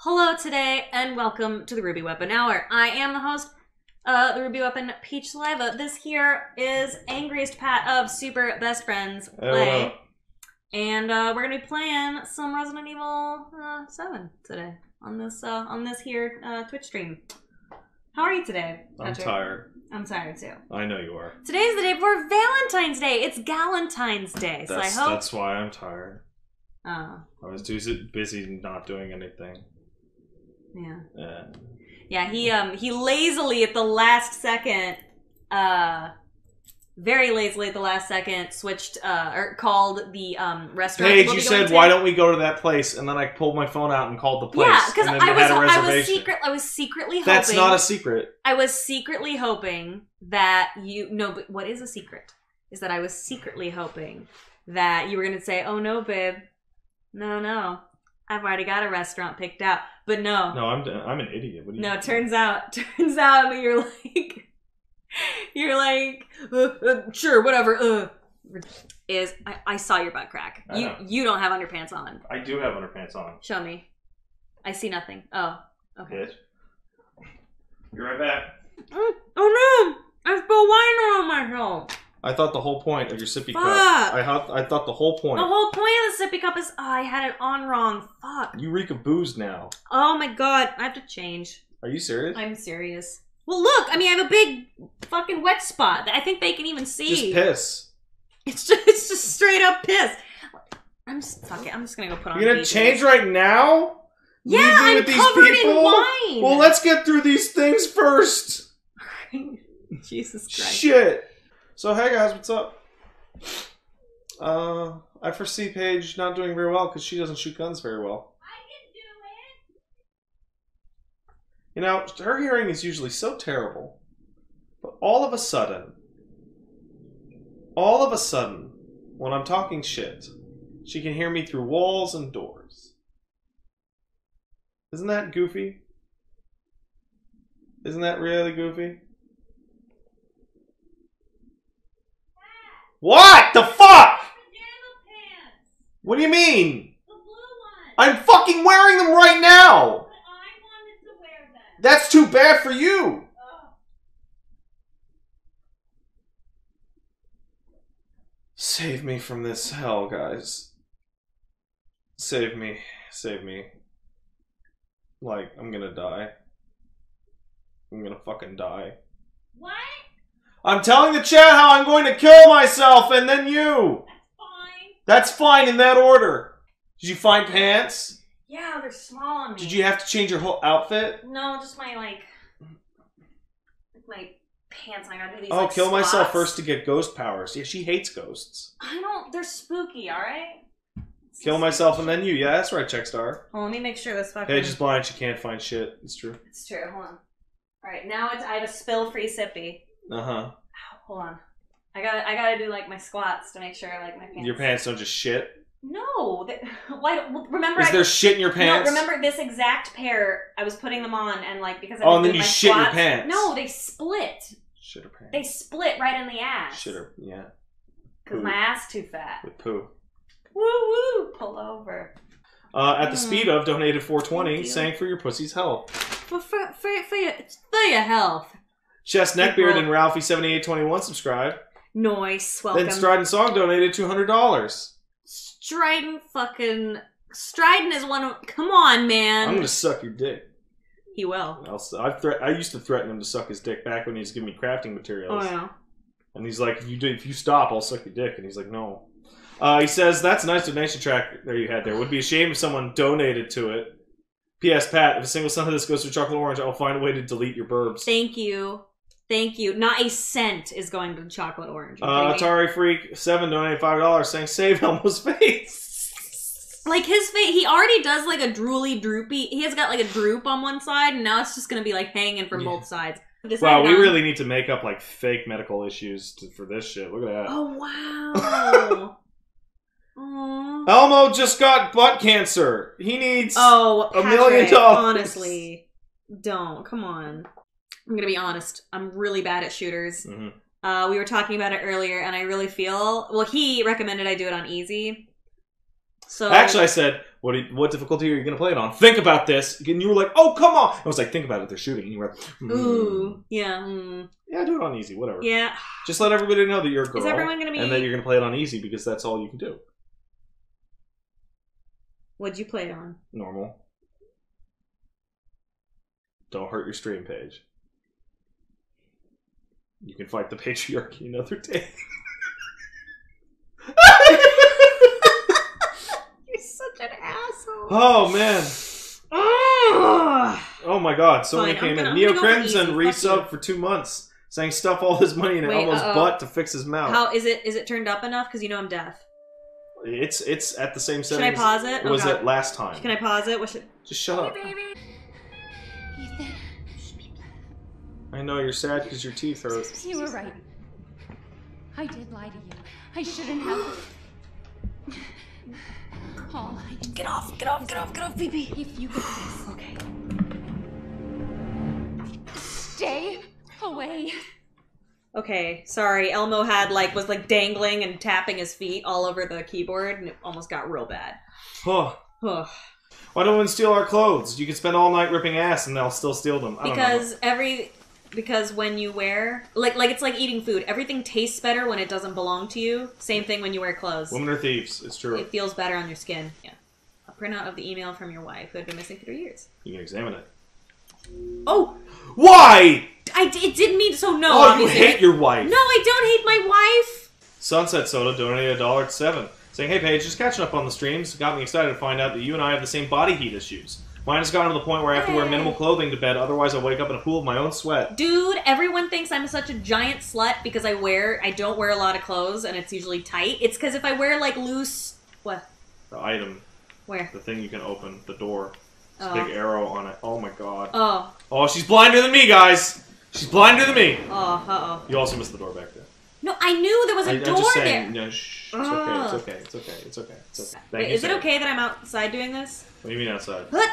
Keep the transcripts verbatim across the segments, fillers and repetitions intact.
Hello today, and welcome to the Ruby Weapon Hour. I am the host, uh, the Ruby Weapon, Peach Saliva. This here is Angriest Pat of Super Best Friends Play. Hey, and uh, we're gonna be playing some Resident Evil uh, seven today on this uh, on this here uh, Twitch stream. How are you today, I'm Patrick? tired. I'm tired too. I know you are. Today's the day before Valentine's Day. It's Galentine's Day, so I That's, hope. that's why I'm tired. Oh, I was too busy not doing anything. yeah. Yeah. Yeah, he um he lazily at the last second, uh, very lazily at the last second switched uh or called the um restaurant. Paige, we'll you be going said to. why don't we go to that place, and then I pulled my phone out and called the place. Yeah, because and then I you was had a I was reservation. secret I was secretly hoping. That's not a secret. I was secretly hoping that you no, but what is a secret? Is that I was secretly hoping that you were gonna say, "Oh no, babe, no, no, I've already got a restaurant picked out." But no, No, I'm I'm an idiot. What do you no. Turns out, turns out that you're like, you're like, uh, uh, sure, whatever. Uh, is I, I saw your butt crack. I You know. you don't have underpants on. I do have underpants on. Show me. I see nothing. Oh, okay. Bitch. You're right back. Mm, oh no! I spilled wine on myself. I thought the whole point of your sippy Fuck. cup. I thought I thought the whole point. The whole point of the sippy cup is oh, I had it on wrong. Fuck. You reek of booze now. Oh my god, I have to change. Are you serious? I'm serious. Well, look, I mean, I have a big fucking wet spot that I think they can even see. Just piss. It's just, it's just straight up piss. I'm just, fuck it, I'm just gonna go put on. You're gonna P Js. change right now? Yeah, Leave me I'm with these covered people? in wine. Well, let's get through these things first. Jesus Christ. Shit. So hey guys, what's up? Uh, I foresee Paige not doing very well because she doesn't shoot guns very well. I can do it. You know, her hearing is usually so terrible, but all of a sudden, all of a sudden, when I'm talking shit, she can hear me through walls and doors. Isn't that goofy? Isn't that really goofy? What the fuck? Pajama pants. What do you mean? The blue one. I'm fucking wearing them right now! But I wanted to wear them. That's too bad for you! Oh. Save me from this hell, guys. Save me. Save me. Like, I'm gonna die. I'm gonna fucking die. What? I'm telling the chat how I'm going to kill myself and then you! That's fine. That's fine in that order. Did you find pants? Yeah, they're small on me. Did you have to change your whole outfit? No, just my, like, my pants. I gotta do these, Oh, like, kill myself spots. first to get ghost powers. Yeah, she hates ghosts. I don't, they're spooky, alright? Kill myself and then you. Yeah, that's right, Checkstar. Well, let me make sure this fucking... Paige is blind, she can't find shit. It's true. It's true, hold on. Alright, now it's, I have a spill-free sippy. Uh-huh. Ow, hold on. I gotta, I gotta do, like, my squats to make sure, like, my pants... Your pants don't just shit? No! They, why, remember Is I... there shit in your pants? No, remember this exact pair, I was putting them on, and, like, because I Oh, was and then doing you my shit your squats- pants. No, they split. Shit her pants. They split right in the ass. Shit her, yeah. Because Poo. my ass too fat. With poo. Woo woo! Pull over. Uh, at the Mm. speed of donated four twenty, Thank you. sang for your pussy's health. For, for, for, for, your, for your health. Chest Neckbeard and Ralphie seventy-eight twenty-one subscribe. Noise, welcome. Then Strident Song donated two hundred dollars. Strident fucking... Strident is one of... Come on, man. I'm gonna suck your dick. He will. I'll, I've thre- I used to threaten him to suck his dick back when he was giving me crafting materials. Oh, yeah. And he's like, if you do, if you stop, I'll suck your dick. And he's like, no. Uh, he says, that's a nice donation track there you had there. Would be a shame if someone donated to it. P S. Pat, if a single cent of this goes to Chocolate Orange, I'll find a way to delete your burbs. Thank you. Thank you. Not a cent is going to Chocolate Orange. You Uh, kidding me? Atari Freak seven donated five dollars saying, save Elmo's face. Like his face, he already does like a drooly droopy. He has got like a droop on one side, and now it's just gonna be like hanging from Yeah. both sides. This Wow, side we down. really need to make up like fake medical issues to, for this shit. Look at that. Oh wow. Aww. Elmo just got butt cancer. He needs Oh, a Patrick, million dollars. honestly, don't. Come on. I'm gonna be honest. I'm really bad at shooters. Mhm. Uh, we were talking about it earlier, and I really feel... Well, he recommended I do it on easy. So Actually, I said, what do you- what difficulty are you going to play it on? Think about this. And you were like, oh, come on. I was like, think about it. They're shooting. And you were like, mm. Ooh, yeah, mm, Yeah, do it on easy. Whatever. yeah. Just let everybody know that you're a girl. Is everyone gonna be? And that you're going to play it on easy because that's all you can do. What'd you play it on? Normal. Don't hurt your stream page. You can fight the patriarchy another day. You're such an asshole. Oh, man. Ugh. Oh, my God. So Fine, many came I'm gonna- in. I'm Neo gonna go for Crimson easy. Fuck resub you. for two months. Saying stuff all his money in Wait, Elmo's uh-oh. butt to fix his mouth. How is it? Is it turned up enough? Because you know I'm deaf. It's it's at the same Should settings. I pause it? It Oh, was God. it last time. Can I pause it? What should? Just shut up. Ethan. I know you're sad because your teeth hurt. You were right. I did lie to you. I shouldn't have. All I can Get off! Get off! Get off! Get off, B B. If you get this, Okay. stay away. Okay. Sorry. Elmo had like was like dangling and tapping his feet all over the keyboard, and it almost got real bad. Oh, Ugh. why don't we steal our clothes? You can spend all night ripping ass and they'll still steal them. I don't know. Because every because when you wear like like it's like eating food. Everything tastes better when it doesn't belong to you. Same thing when you wear clothes. Women are thieves. It's true. It feels better on your skin. Yeah. A printout of the email from your wife who had been missing for three years. You can examine it. Oh, Why? I it didn't mean so. No, Oh, you obviously. hate your wife. No, I don't hate my wife. Sunset Soda donated a dollar to seven, saying, "Hey Paige, just catching up on the streams. Got me excited to find out that you and I have the same body heat issues. Mine has gotten to the point where I have to wear Hey. minimal clothing to bed, otherwise I'll wake up in a pool of my own sweat." Dude, everyone thinks I'm such a giant slut because I wear I don't wear a lot of clothes and it's usually tight. It's because if I wear like loose what? The item, Where? the thing you can open, the door. There's Oh. a big arrow on it. Oh my god. Oh. Oh, she's blinder than me, guys! She's blinder than me! Oh, uh oh. You also missed the door back there. No, I knew there was a I, door I'm just there. saying, no, shh. It's okay, it's Ugh. okay, it's okay, it's okay. It's okay. Thank Wait, you, is it sir. okay that I'm outside doing this? What do you mean outside? What?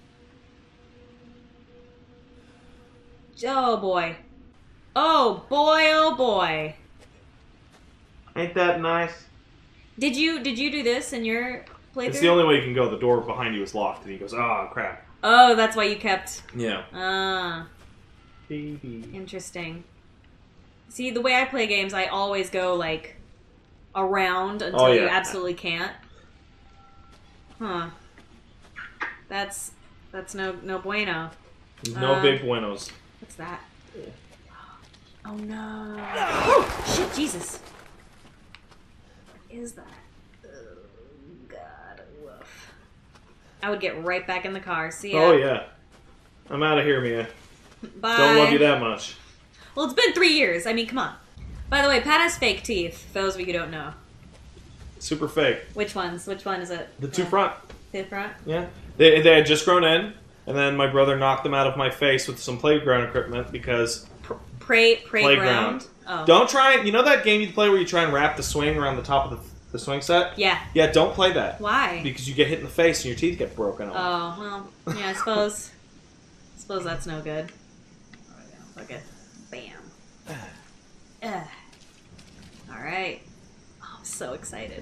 Oh boy. Oh boy, oh boy. Ain't that nice? Did you did you do this in your playthrough? It's the only way you can go. The door behind you is locked, and he goes, "Ah, crap." Oh, that's why you kept. Yeah. Ah, Baby. interesting. See, the way I play games, I always go like around until Oh, yeah. you absolutely can't. Huh. That's that's no no bueno. No Um, big buenos. What's that? Oh no! Oh shit! Jesus! What is that? Oh god! Woof. I would get right back in the car. See ya. Oh yeah. I'm out of here, Mia. Bye. Don't love you that much. Well, it's been three years. I mean, come on. By the way, Pat has fake teeth. For those of you who don't know, Super fake. which ones? Which one is it? The two Yeah. front. The front. Yeah. They they had just grown in, and then my brother knocked them out of my face with some playground equipment because Pray, pray Playground. ground. Oh. don't try. You know that game you play where you try and wrap the swing around the top of the, the swing set? Yeah. Yeah. Don't play that Why? because you get hit in the face and your teeth get broken off. Oh well. Yeah. I suppose. I suppose that's no good. Okay. Bam. Ugh. All right. Oh, I'm so excited.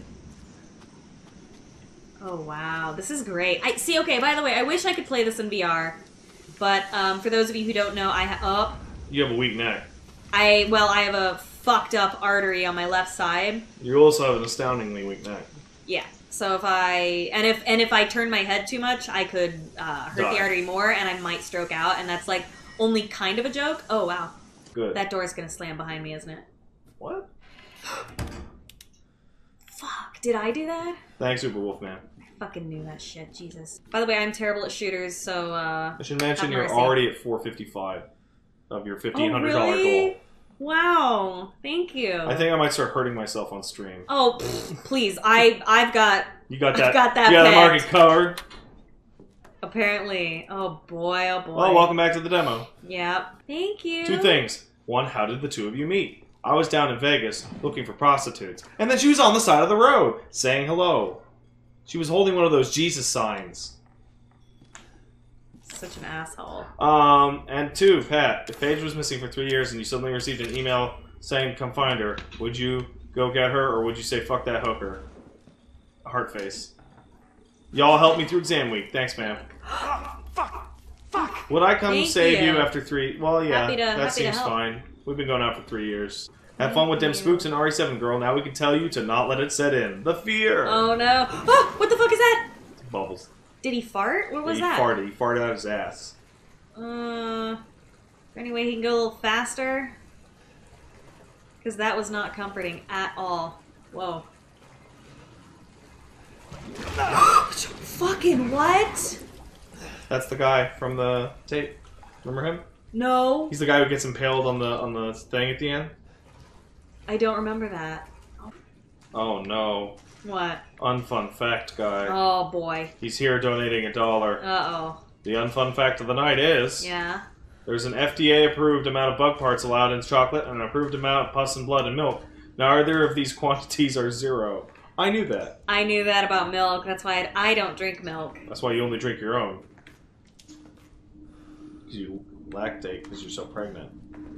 Oh wow, this is great. I see. Okay, by the way, I wish I could play this in V R, but um, for those of you who don't know, I ha- oh, You have a weak neck. I well, I have a fucked up artery on my left side. You also have an astoundingly weak neck. Yeah. So if I and if and if I turn my head too much, I could uh, hurt Die. the artery more, and I might stroke out. And that's like only kind of a joke. Oh wow, Good. that door's gonna slam behind me, isn't it? What? Fuck, did I do that? Thanks, Uber Wolfman. Fucking knew that shit, Jesus. By the way, I'm terrible at shooters, so uh I should mention Have you're mercy. already at four fifty-five of your fifteen hundred dollars oh, really? goal. Wow, thank you. I think I might start hurting myself on stream. Oh, pfft, please. I I've got You got I've that? got that You got the pegged. market covered. apparently. Oh boy, oh boy. Well, welcome back to the demo. Yep. Thank you. Two things. One, how did the two of you meet? I was down in Vegas looking for prostitutes, and then she was on the side of the road saying hello. She was holding one of those Jesus signs. Such an asshole. Um, and two, Pat, if Paige was missing for three years and you suddenly received an email saying come find her, would you go get her or would you say fuck that hooker? Heart face. Y'all helped me through exam week. Thanks, ma'am. Fuck! Fuck! Would I come Thank save you. you. after three? Well, yeah, Happy to- that happy to seems help. fine. We've been going out for three years. Have fun with them Thank you. spooks and R E seven, girl. Now we can tell you to not let it set in. The fear! Oh no. Oh, what the fuck is that? Bubbles. Did he fart? What was he that? farted. He farted out his ass. Uh, any way he can go a little faster? Because that was not comforting at all. Whoa. Fucking what? That's the guy from the tape. Remember him? No. He's the guy who gets impaled on the on the thing at the end. I don't remember that. Oh no. What? Unfun fact guy. Oh boy. He's here donating a dollar. Uh-oh. The unfun fact of the night is... Yeah. There's an F D A-approved amount of bug parts allowed in chocolate and an approved amount of pus and blood in milk. Now, either of these quantities are zero. I knew that. I knew that about milk. That's why I, I don't drink milk. That's why you only drink your own. Because you lactate because you're so pregnant.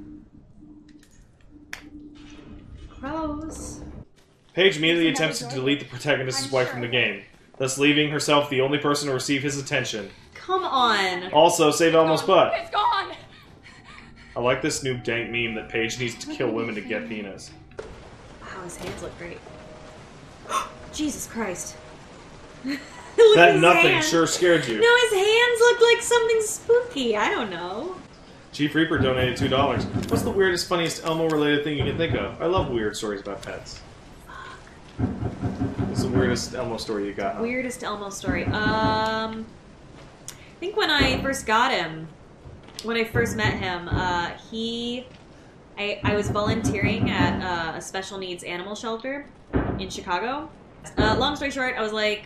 Gross. Paige immediately attempts to delete the protagonist's wife from the game, thus leaving herself the only person to receive his attention. Come on. Also, save Elmo's butt. It's gone! I like this new dank meme that Paige needs to kill women to get penis. Wow, his hands look great. Jesus Christ. Look That at his nothing hands. sure scared you. No, his hands look like something spooky. I don't know. Chief Reaper donated two dollars. What's the weirdest, funniest Elmo-related thing you can think of? I love weird stories about pets. What's the weirdest Elmo story you got? Weirdest Elmo story. Um, I think when I first got him, when I first met him, uh, he, I, I was volunteering at uh, a special needs animal shelter in Chicago. Uh, long story short, I was like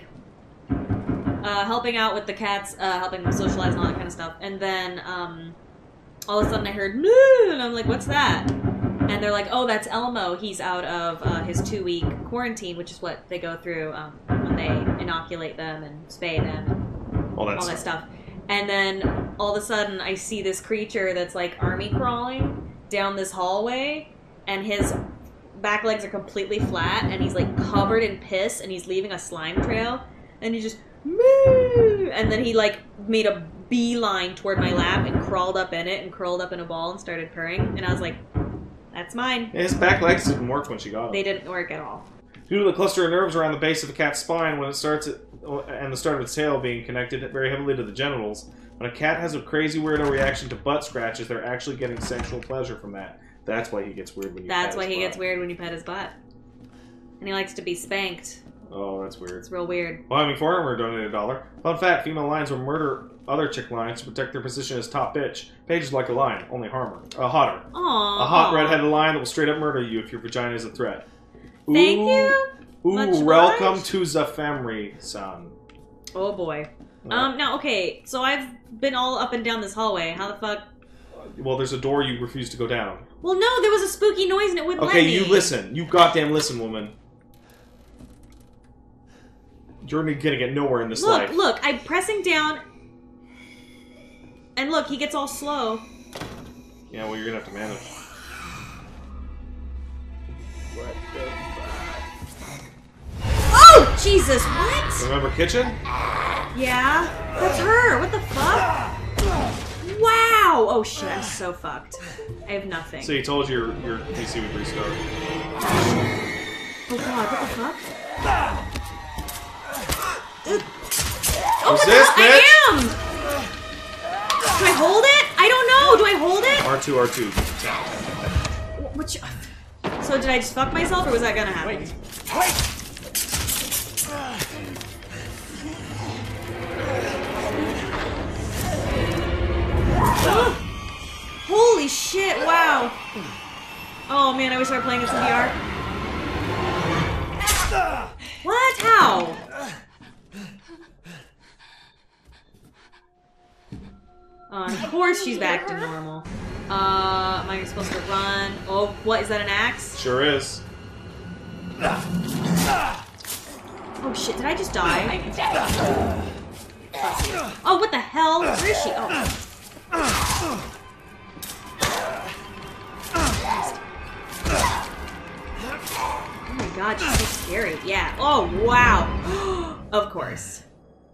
uh, helping out with the cats, uh, helping them socialize and all that kind of stuff. And then um, all of a sudden I heard, "Moo!" And I'm like, what's that? And they're like, oh, that's Elmo. He's out of uh, his two-week quarantine, which is what they go through um, when they inoculate them and spay them and All that all that stuff. stuff. And then all of a sudden I see this creature that's like army crawling down this hallway, and his back legs are completely flat, and he's like covered in piss, and he's leaving a slime trail, and he just moo, and then he like made a beeline toward my lap and crawled up in it and curled up in a ball and started purring, and I was like, that's mine. His back legs didn't work when she got him. They didn't work at all. Due to the cluster of nerves around the base of the cat's spine when it starts at, and the start of its tail being connected very heavily to the genitals, when a cat has a crazy weirdo reaction to butt scratches, they're actually getting sexual pleasure from that. That's why he gets weird when you That's pet why his he butt. gets weird when you pet his butt. And he likes to be spanked. Oh, that's weird. It's real weird. Wyoming Farmer donated a dollar. Fun fact, female lions will murder other chick lions to protect their position as top bitch. Paige is like a lion, only harmer. Uh, hotter. Aww. A hot redheaded lion that will straight up murder you if your vagina is a threat. Thank Ooh. you. Ooh, Much welcome obliged. to the family, son. Oh boy. Yeah. Um, now, okay, so I've been all up and down this hallway. How the fuck? Well, there's a door you refuse to go down. Well, no, there was a spooky noise and it wouldn't Okay, let me. you listen. You goddamn listen, woman. You're gonna get nowhere in this Look, life. look, I'm pressing down. And look, he gets all slow. Yeah, well, you're gonna have to manage. What the fuck? Oh, Jesus, what? Remember kitchen? Yeah, that's her. What the fuck? Wow. Oh shit, I'm so fucked. I have nothing. So you told your your P C would restart. Oh god, what the fuck? Oh, what the Resist, hell? bitch! I am! Do I hold it? I don't know. Do I hold it? R two, R two. Wh- Which? So did I just fuck myself, or was that gonna happen? Wait! Wait! Holy shit! Wow. Oh man, I wish I were playing this in V R. What? How? Uh, of course she's back to normal. Uh, am I supposed to run? Oh, what? Is that an axe? Sure is. Oh shit, did I just die? Oh, what the hell? Where is she? Oh. Oh my god, she's so scary. Yeah. Oh, wow. Of course.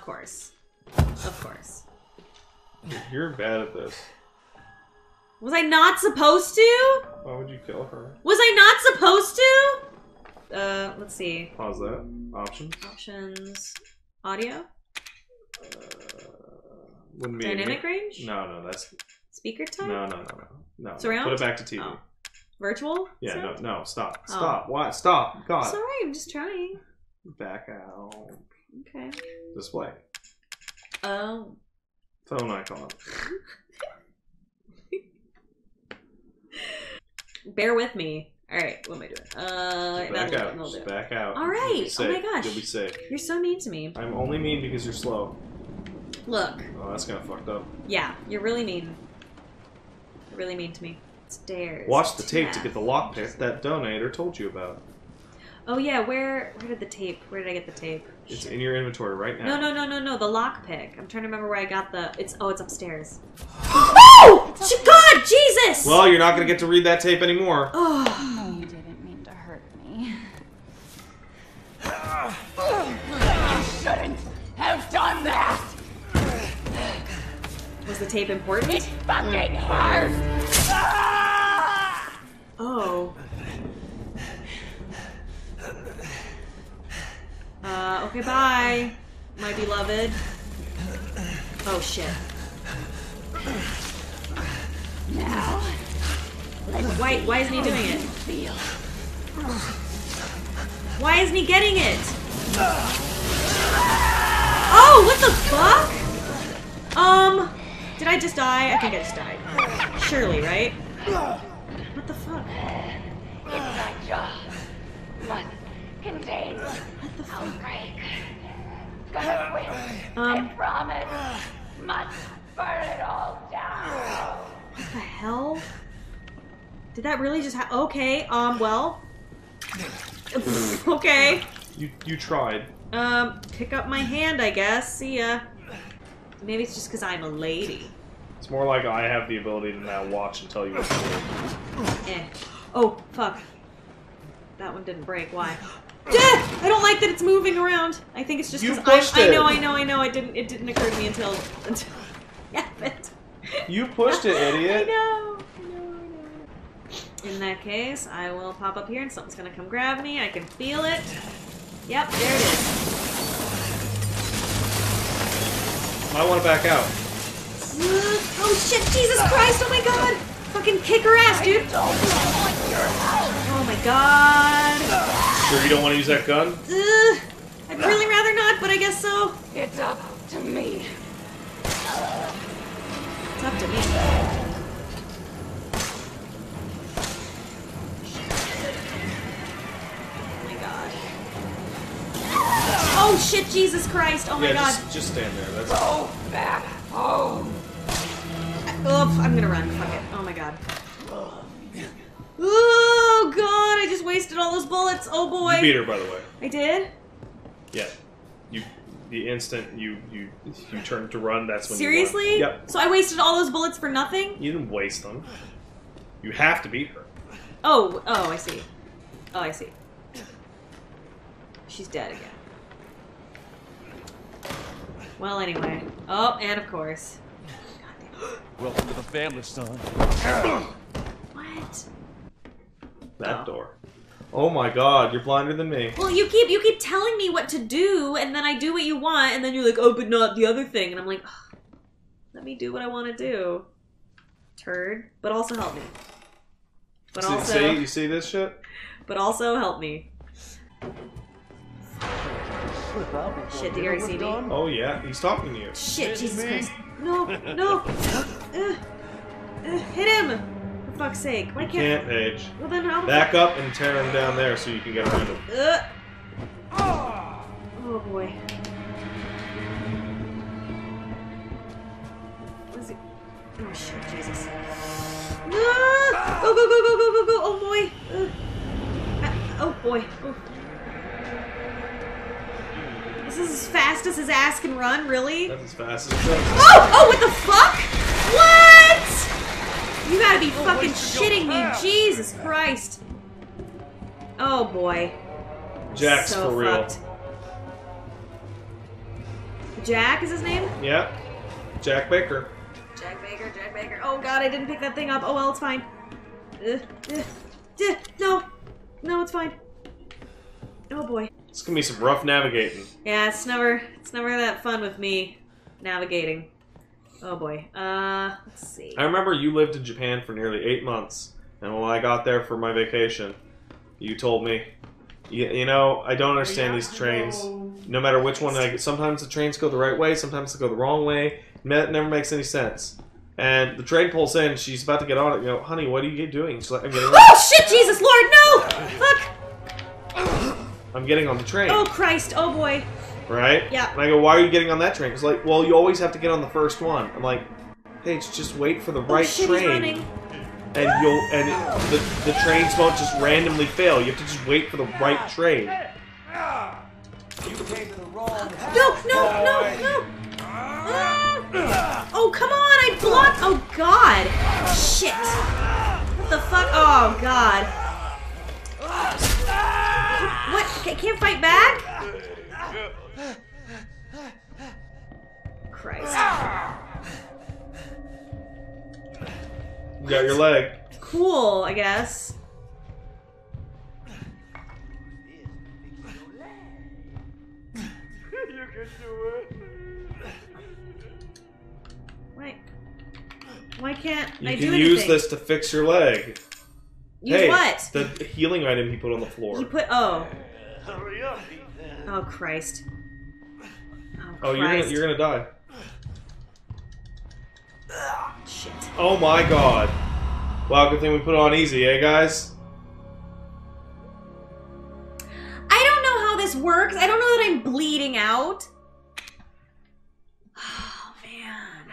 course. Of course. You're bad at this. Was I not supposed to? Why would you kill her? Was I not supposed to? Uh, let's see. Pause that. Options. Options. Audio? Uh, wouldn't be Dynamic in range? No, no, that's Speaker type? no, no, no, no, no. Surround? Put it back to T V. Oh. Virtual? Yeah, sound? no, no, stop, Oh. stop. Why? Stop. God. Sorry, I'm just trying. Back out. Okay. Display. Oh. Phone icon. Bear with me. Alright, what am I doing? Uh, Back that'll, out. that'll do Just it. back out. All You'll be right. Oh safe. my gosh. You'll be safe. You're so mean to me. I'm only mean because you're slow. Look. Oh, that's kind of fucked up. Yeah, you're really mean. You're really mean to me. Stairs. Watch the tape to Tab. get the lockpick that donator told you about. Oh yeah, where where did the tape? Where did I get the tape? It's in your inventory right now. No, no, no, no, no. The lockpick. I'm trying to remember where I got the. It's oh, it's upstairs. Oh, God, Jesus! Well, you're not gonna get to read that tape anymore. Oh, No, you didn't mean to hurt me. You shouldn't have done that! was the tape important? It fucking hurt! Ah! Oh. Uh, okay, bye, my beloved. Oh shit. Now, Why? Why isn't he doing it? feel. Why isn't he getting it? Oh, what the fuck? Um, did I just die? I think I just died. Surely, right? What the fuck? Inside jaw must contain What the fuck? outbreak. Gonna quit. I Um, promise. Must burn it all down. what the hell? Did that really just happen? Okay, um, well. Okay. You you tried. Um, pick up my hand, I guess. See ya. Maybe it's just because I'm a lady. It's more like I have the ability to now watch and tell you what to do. Eh. Oh, fuck. That one didn't break. Why? Yeah! I don't like that it's moving around. I think it's just You because pushed I it. know, I know, I know. I didn't. It didn't occur to me until until it happened. You pushed it, I idiot. know. I know. I know. In that case, I will pop up here and something's gonna come grab me. I can feel it. Yep, there it is. I want to back out. Uh, oh shit! Jesus Christ! Oh my God! Fucking kick her ass, dude! Oh my God! Sure you don't want to use that gun? Uh, I'd really rather not, but I guess so. It's up to me. It's up to me. Oh my God. Oh shit! Jesus Christ! Oh my yeah, God! Just, just stand there. That's Go back home. Oof, I'm gonna run. Fuck it. Oh my God. Oh God! I just wasted all those bullets. Oh boy! You beat her, by the way. I did? Yeah. You. The instant you you you turned to run, that's when Seriously? you won. Yep. So I wasted all those bullets for nothing? You didn't waste them. You have to beat her. Oh, oh, I see. Oh, I see. She's dead again. Well, anyway. Oh, and of course. Welcome to the family, son. What? That Oh. door. Oh my God, you're blinder than me. Well, you keep you keep telling me what to do, and then I do what you want, and then you're like, oh, but not the other thing, and I'm like, oh, let me do what I want to do, turd. But also help me. But see, also, see, you see this shit? but also help me. Shit, did you already see me? Oh yeah, he's talking to you. Shit, Jesus Christ. No, no. Uh, uh, hit him! For fuck's sake. Why You can't... can't, Paige. Well then how... Back up and tear him down there so you can get around him. Uh. Oh boy. What is it? Oh shit, Jesus. Ah! Go, go, go, go, go, go, go! Oh boy! Uh. Ah, oh boy. Oh. This is as fast as his ass can run, really? That's as fast as it goes. Oh! Oh, what the fuck? What? You gotta be fucking shitting me. Jesus Christ. Oh boy. Jack's So for real. fucked. Jack is his name? Yep. Jack Baker. Jack Baker, Jack Baker. Oh god, I didn't pick that thing up. Oh well, it's fine. Uh, uh, uh, no. No, it's fine. Oh boy. It's gonna be some rough navigating. Yeah, it's never it's never that fun with me navigating. Oh boy. Uh, let's see. I remember you lived in Japan for nearly eight months, and when I got there for my vacation, you told me, you, you know, I don't understand these trains. No matter which one, I, sometimes the trains go the right way, sometimes they go the wrong way. It never makes any sense. And the train pulls in, she's about to get on it. You know, honey, what are you doing? She's like, I'm getting on. Oh shit, Jesus Lord, no! Fuck! I'm getting on the train. Oh Christ, oh boy. Right? Yeah. And I go, why are you getting on that train? It's like, well, you always have to get on the first one. I'm like, Paige, just wait for the right oh, shit, train. He's running. And you'll and it, the the trains won't just randomly fail. You have to just wait for the right train. You came to the wrong house. No, no, no, no! Ah. Oh, come on, I blocked! Oh, God! Shit! What the fuck? Oh, God. What? I can't fight back? Christ. You got your leg. Cool, I guess. Why? Why can't You I can do use anything? this to fix your leg. Use hey, what? The healing item he put on the floor. You put oh. Hurry up, Ethan. Oh Christ. Oh, oh, you're gonna Christ. you're gonna die. Shit. Oh my God! Wow, good thing we put it on easy, eh, guys? I don't know how this works. I don't know that I'm bleeding out. Oh man.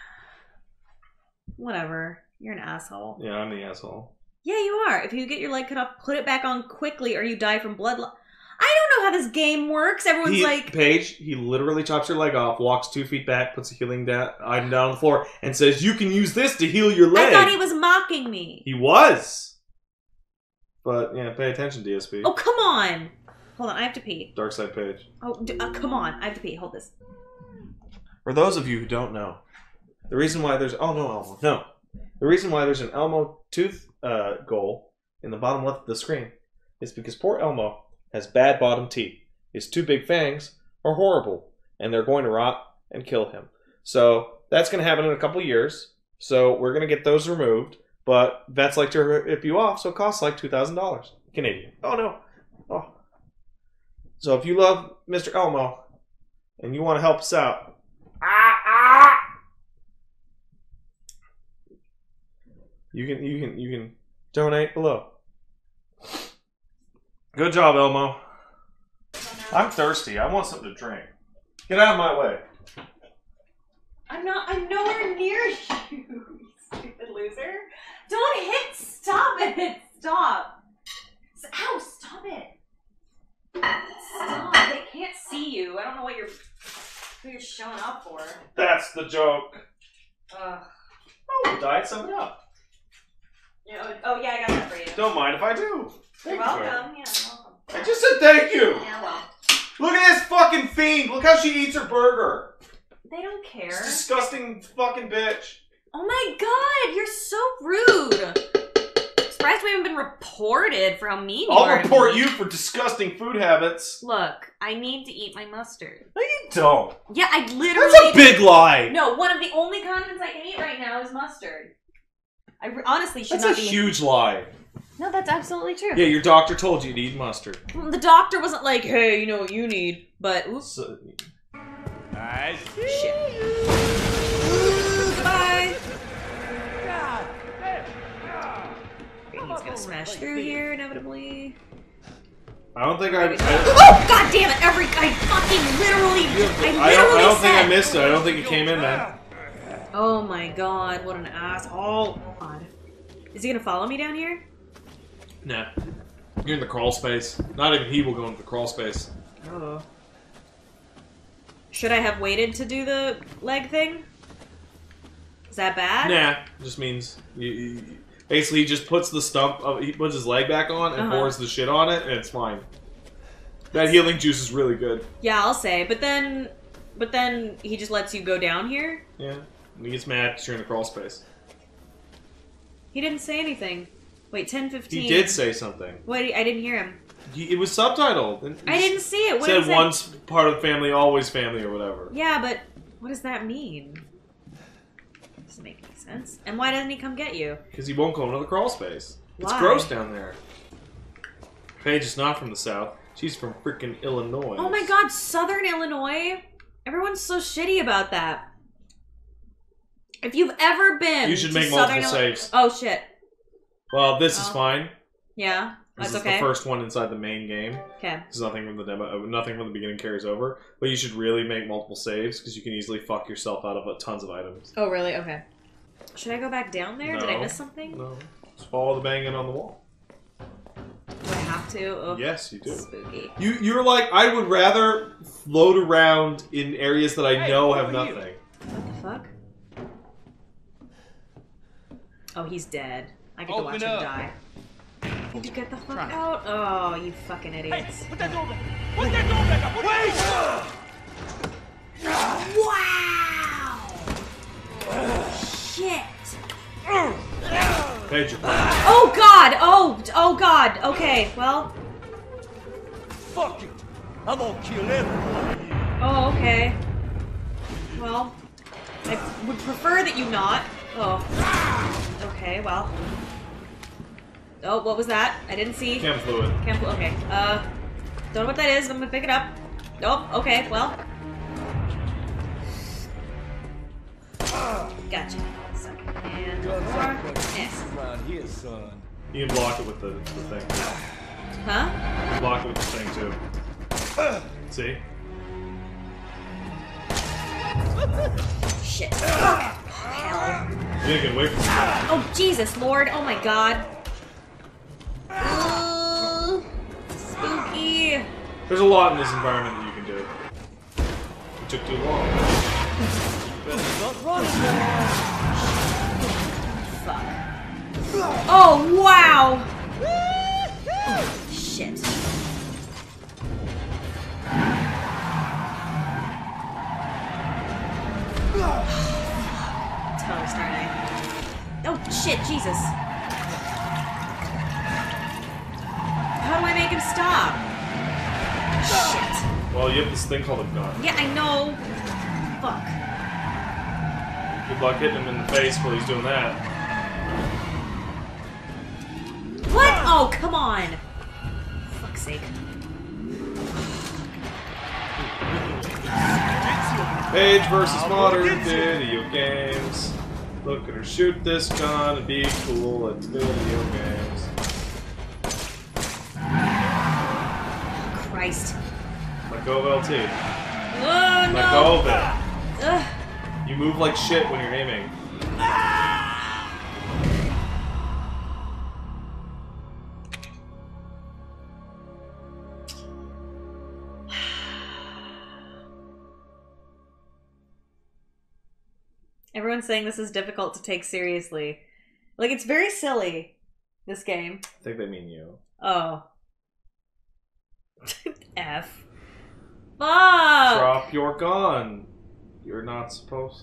Whatever. You're an asshole. Yeah, I'm the asshole. Yeah, you are. If you get your leg cut off, put it back on quickly or you die from blood loss. I don't know how this game works. Everyone's He, like... Paige, he literally chops your leg off, walks two feet back, puts a healing da item down on the floor, and says, you can use this to heal your leg. I thought he was mocking me. He was! But, yeah, pay attention, D S P. Oh, come on. Hold on, I have to pee. Dark side Paige. Oh, d uh, come on. I have to pee. Hold this. For those of you who don't know, the reason why there's... Oh, no, Elmo. No. The reason why there's an Elmo tooth uh, goal in the bottom left of the screen is because poor Elmo has bad bottom teeth. His two big fangs are horrible, and they're going to rot and kill him. So that's going to happen in a couple years. So we're going to get those removed, but vets like to rip you off, so it costs like two thousand dollars Canadian. Oh, no. Oh. So if you love Mister Elmo and you want to help us out, ah, ah, you can you can you can donate below. Good job, Elmo. I'm thirsty. I want something to drink. Get out of my way. I'm not. I'm nowhere near you, you stupid loser. Don't hit. Stop it. Stop. S- Ow! Stop it. Stop. They can't see you. I don't know what you're. Who you're showing up for. That's the joke. Ugh. Oh, we died something up. Yeah, oh, oh yeah, I got that for you. Don't mind if I do. You're Thank welcome. you. Yeah, you're welcome. I just said thank you. Yeah, well. Look at this fucking fiend. Look how she eats her burger. They don't care. This disgusting fucking bitch. Oh my god, you're so rude. Surprised we haven't been reported for how mean you are. I'll to report me. you for disgusting food habits. Look, I need to eat my mustard. No, you don't. Yeah, I literally. That's a big lie. No, one of the only condiments I can eat right now is mustard. I re- honestly should That's not a be. huge lie. No, that's absolutely true. Yeah, your doctor told you to eat mustard. The doctor wasn't like, "Hey, you know what you need," but oops. So, I see. Shit. Goodbye. He's gonna smash through here inevitably. I don't think I. I, Oh god damn it! Every I fucking literally, I literally I don't, I don't said. think I missed it. I don't think it came in, man. Oh my god! What an asshole! God, is he gonna follow me down here? Nah. You're in the crawl space. Not even he will go into the crawl space. Oh. Should I have waited to do the leg thing? Is that bad? Nah. It just means you, you, basically he just puts the stump of, he puts his leg back on and Uh-huh. pours the shit on it, and it's fine. That healing juice is really good. Yeah, I'll say. But then, But then he just lets you go down here? Yeah. And he gets mad because you're in the crawl space. He didn't say anything. Wait, ten fifteen. He did say something. Wait, I didn't hear him. He, it was subtitled. It I didn't see it. What said did it say? once part of the family, always family, or whatever. Yeah, but what does that mean? Doesn't make any sense. And why doesn't he come get you? Because he won't go into the crawl space. It's Why? gross down there. Paige is not from the South. She's from freaking Illinois. Oh my god, Southern Illinois? Everyone's so shitty about that. If you've ever been You should to make Southern multiple Illi- saves. Oh shit. Well, this is Oh. fine. Yeah, This that's is okay. the first one inside the main game. Okay. There's nothing from the demo. uh, Nothing from the beginning carries over. But you should really make multiple saves because you can easily fuck yourself out of uh, tons of items. Oh really? Okay. Should I go back down there? Did I No. miss something? No, just follow the banging on the wall. Do I have to? Oh, Yes, you do. spooky. You you're like I would rather float around in areas that I Hey, know who have are you? nothing. What the fuck? Oh, he's dead. I get to Open watch up. him die. Did you get the fuck out? Oh, you fucking idiots. Put that door back. Put that door back up. Wow! Shit! Paige, you're fine. Oh god! Oh! Oh god! Okay, well. Fuck it. I'm gonna kill everyone. Oh, okay. Well. I would prefer that you not. Oh. Okay, well. Oh, what was that? I didn't see. Chem fluid. Chem fluid. Okay. Uh, don't know what that is. I'm gonna pick it up. Oh, okay. Well. Gotcha. Second and Guns more. ain't what you Yes. use around here, son. You can block it with the, the thing. Huh? You can block it with the thing too. See? Shit. Hell. You gotta get away from it. Oh, Jesus, Lord. Oh, my God. Ooh, spooky. There's a lot in this environment that you can do. It took too long. Better start running. Fuck. Oh, wow. Shit. Totally starting. Oh, shit, Jesus. How do I make him stop? Shit. Well, you have this thing called a gun. Yeah, I know. Fuck. Good luck hitting him in the face while he's doing that. What? Oh, come on. Fuck's sake. Paige versus modern video games. Look at her shoot this gun and be cool at video games. Christ. Let go of L T. Oh, Let go no. of it. Ugh. You move like shit when you're aiming. Everyone's saying this is difficult to take seriously. Like, it's very silly, this game. I think they mean you. Oh. F. Fuck! Drop your gun. You're not supposed.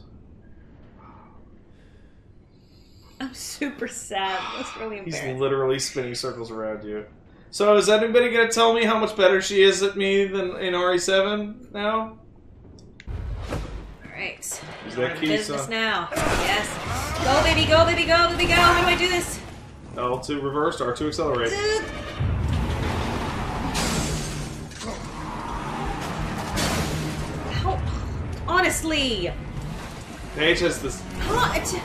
I'm super sad. That's really He's embarrassing. literally spinning circles around you. So is anybody gonna tell me how much better she is at me than in R E seven now? Alright. Is We're that in key, business son? now. Yes. Go, baby, go, baby, go, baby, go. How do I do this? L two reversed, R two accelerate. How? Honestly. Paige has this. What?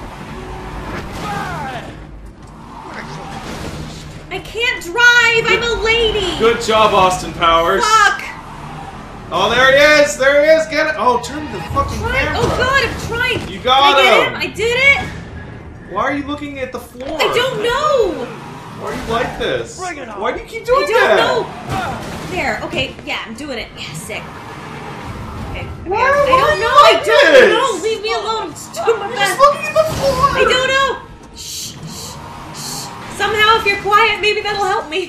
I can't drive. I'm a lady. Good job, Austin Powers. Fuck. Oh, there he is! There he is! Get it! Oh, turn the fucking Trying. camera! Oh god, I'm trying. You got Did I get him. him. I did it. Why are you looking at the floor? I don't know. Why are you like this? Bring it on. Why do you keep doing I don't that? know. There. Okay. Yeah, I'm doing it. Yeah, sick. Okay. Why I are don't you know. like I don't this? know. Leave me alone. I'm just doing my You're best. just looking at the floor! I don't know. Shh, shh, shh. Somehow, if you're quiet, maybe that'll help me.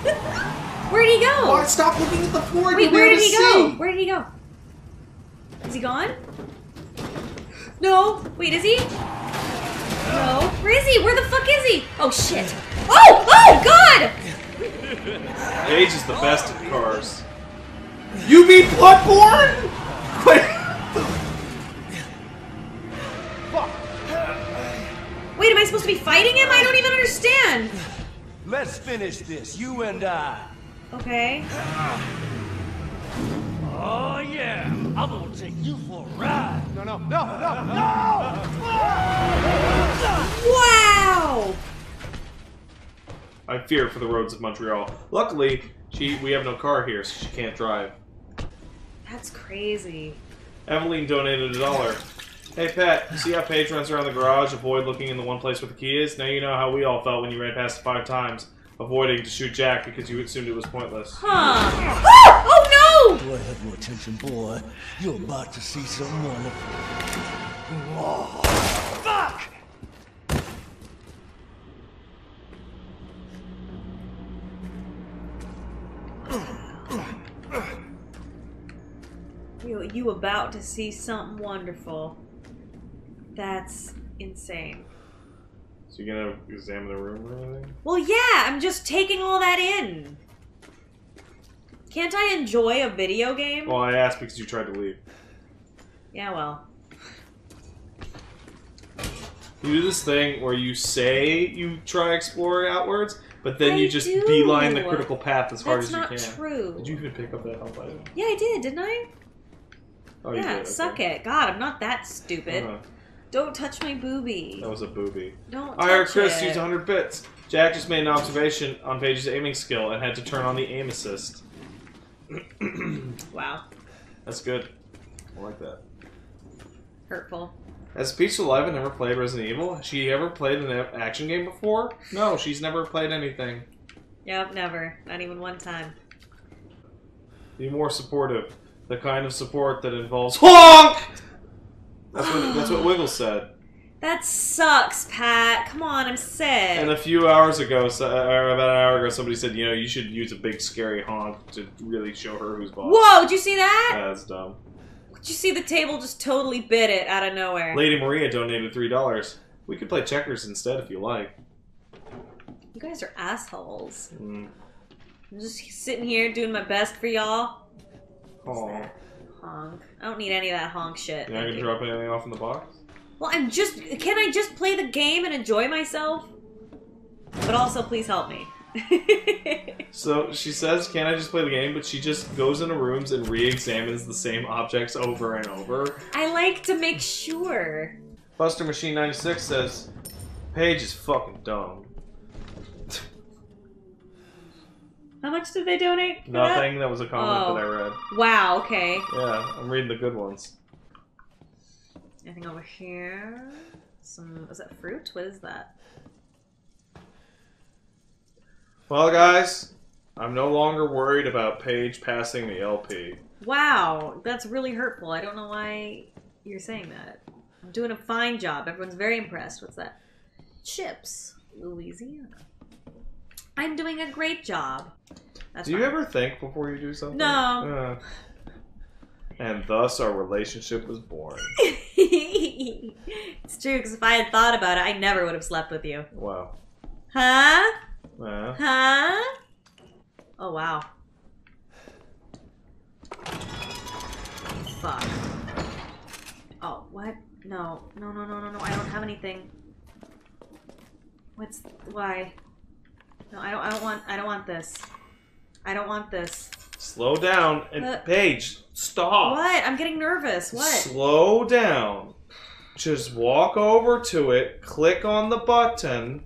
Where'd he go? Why? Stop looking at the floor. Wait, You'll be where able did to he go? see. Where did he go? Is he gone? No. Wait, is he? No. Where is he? Where the fuck is he? Oh, shit. Oh! Oh, God! Paige is the best at cars. You beat Bloodborne? Wait. Wait, am I supposed to be fighting him? I don't even understand. Let's finish this, you and I. Okay. Oh yeah, I'm gonna take you for a ride. No, no, no, no, no! Wow! I fear for the roads of Montreal. Luckily, she we have no car here, so she can't drive. That's crazy. Eveline donated a dollar. Hey Pat, you see how Paige runs around the garage, avoid looking in the one place where the key is? Now you know how we all felt when you ran past it five times, avoiding to shoot Jack because you assumed it was pointless. Huh. Ah! Oh no! Do I have your attention, boy? You're about to see some wonderful. Oh, fuck! You, you about to see something wonderful. That's insane. So you gonna examine the room or anything? Well, yeah, I'm just taking all that in. Can't I enjoy a video game? Well, I asked because you tried to leave. Yeah, well. You do this thing where you say you try exploring outwards, but then I you just do. beeline the critical path as hard That's as you not can. true. Did you even pick up that health item? Yeah, I did, didn't I? Oh, you Yeah, did, suck okay. it. God, I'm not that stupid. Uh-huh. Don't touch my boobie. That was a booby. Don't I heard touch Chris it. use one hundred bits. Jack just made an observation on Paige's aiming skill and had to turn on the aim assist. Wow. That's good. I like that. Hurtful. Has Peach Alive never played Resident Evil? Has she ever played an a- action game before? No, she's never played anything. Yep, never. Not even one time. Be more supportive. The kind of support that involves HONK! That's what, that's what Wiggles said. That sucks, Pat. Come on, I'm sick. And a few hours ago, so, or about an hour ago, somebody said, you know, you should use a big scary honk to really show her who's boss. Whoa, did you see that? Yeah, that's dumb. Did you see the table just totally bit it out of nowhere? Lady Maria donated three dollars. We could play checkers instead if you like. You guys are assholes. Mm. I'm just sitting here doing my best for y'all. Aw. Honk. I don't need any of that honk shit. You're not Thank gonna you. drop anything off in the box? Well, I'm just... Can I just play the game and enjoy myself? But also, please help me. So, she says, can I just play the game? But she just goes into rooms and re-examines the same objects over and over. I like to make sure. Buster Machine ninety-six says, Paige is fucking dumb. How much did they donate for Nothing. That was a comment Oh. that I read. that? Wow, okay. Yeah, I'm reading the good ones. Anything over here? Some... Is that fruit? What is that? Well, guys, I'm no longer worried about Paige passing the L P. Wow, that's really hurtful. I don't know why you're saying that. I'm doing a fine job. Everyone's very impressed. What's that? Chips. Louisiana. I'm doing a great job. That's Do you fine. ever think before you do something? No. Uh, and thus our relationship was born. It's true, because if I had thought about it, I never would have slept with you. Wow. Huh? Uh, Huh? Oh, wow. Fuck. Oh, what? No. No, no, no, no, no. I don't have anything. What's... Why? No, I don't, I don't want... I don't want this. I don't want this. slow down. And Uh, Paige, stop. What? I'm getting nervous. What? Slow down. Just walk over to it, click on the button.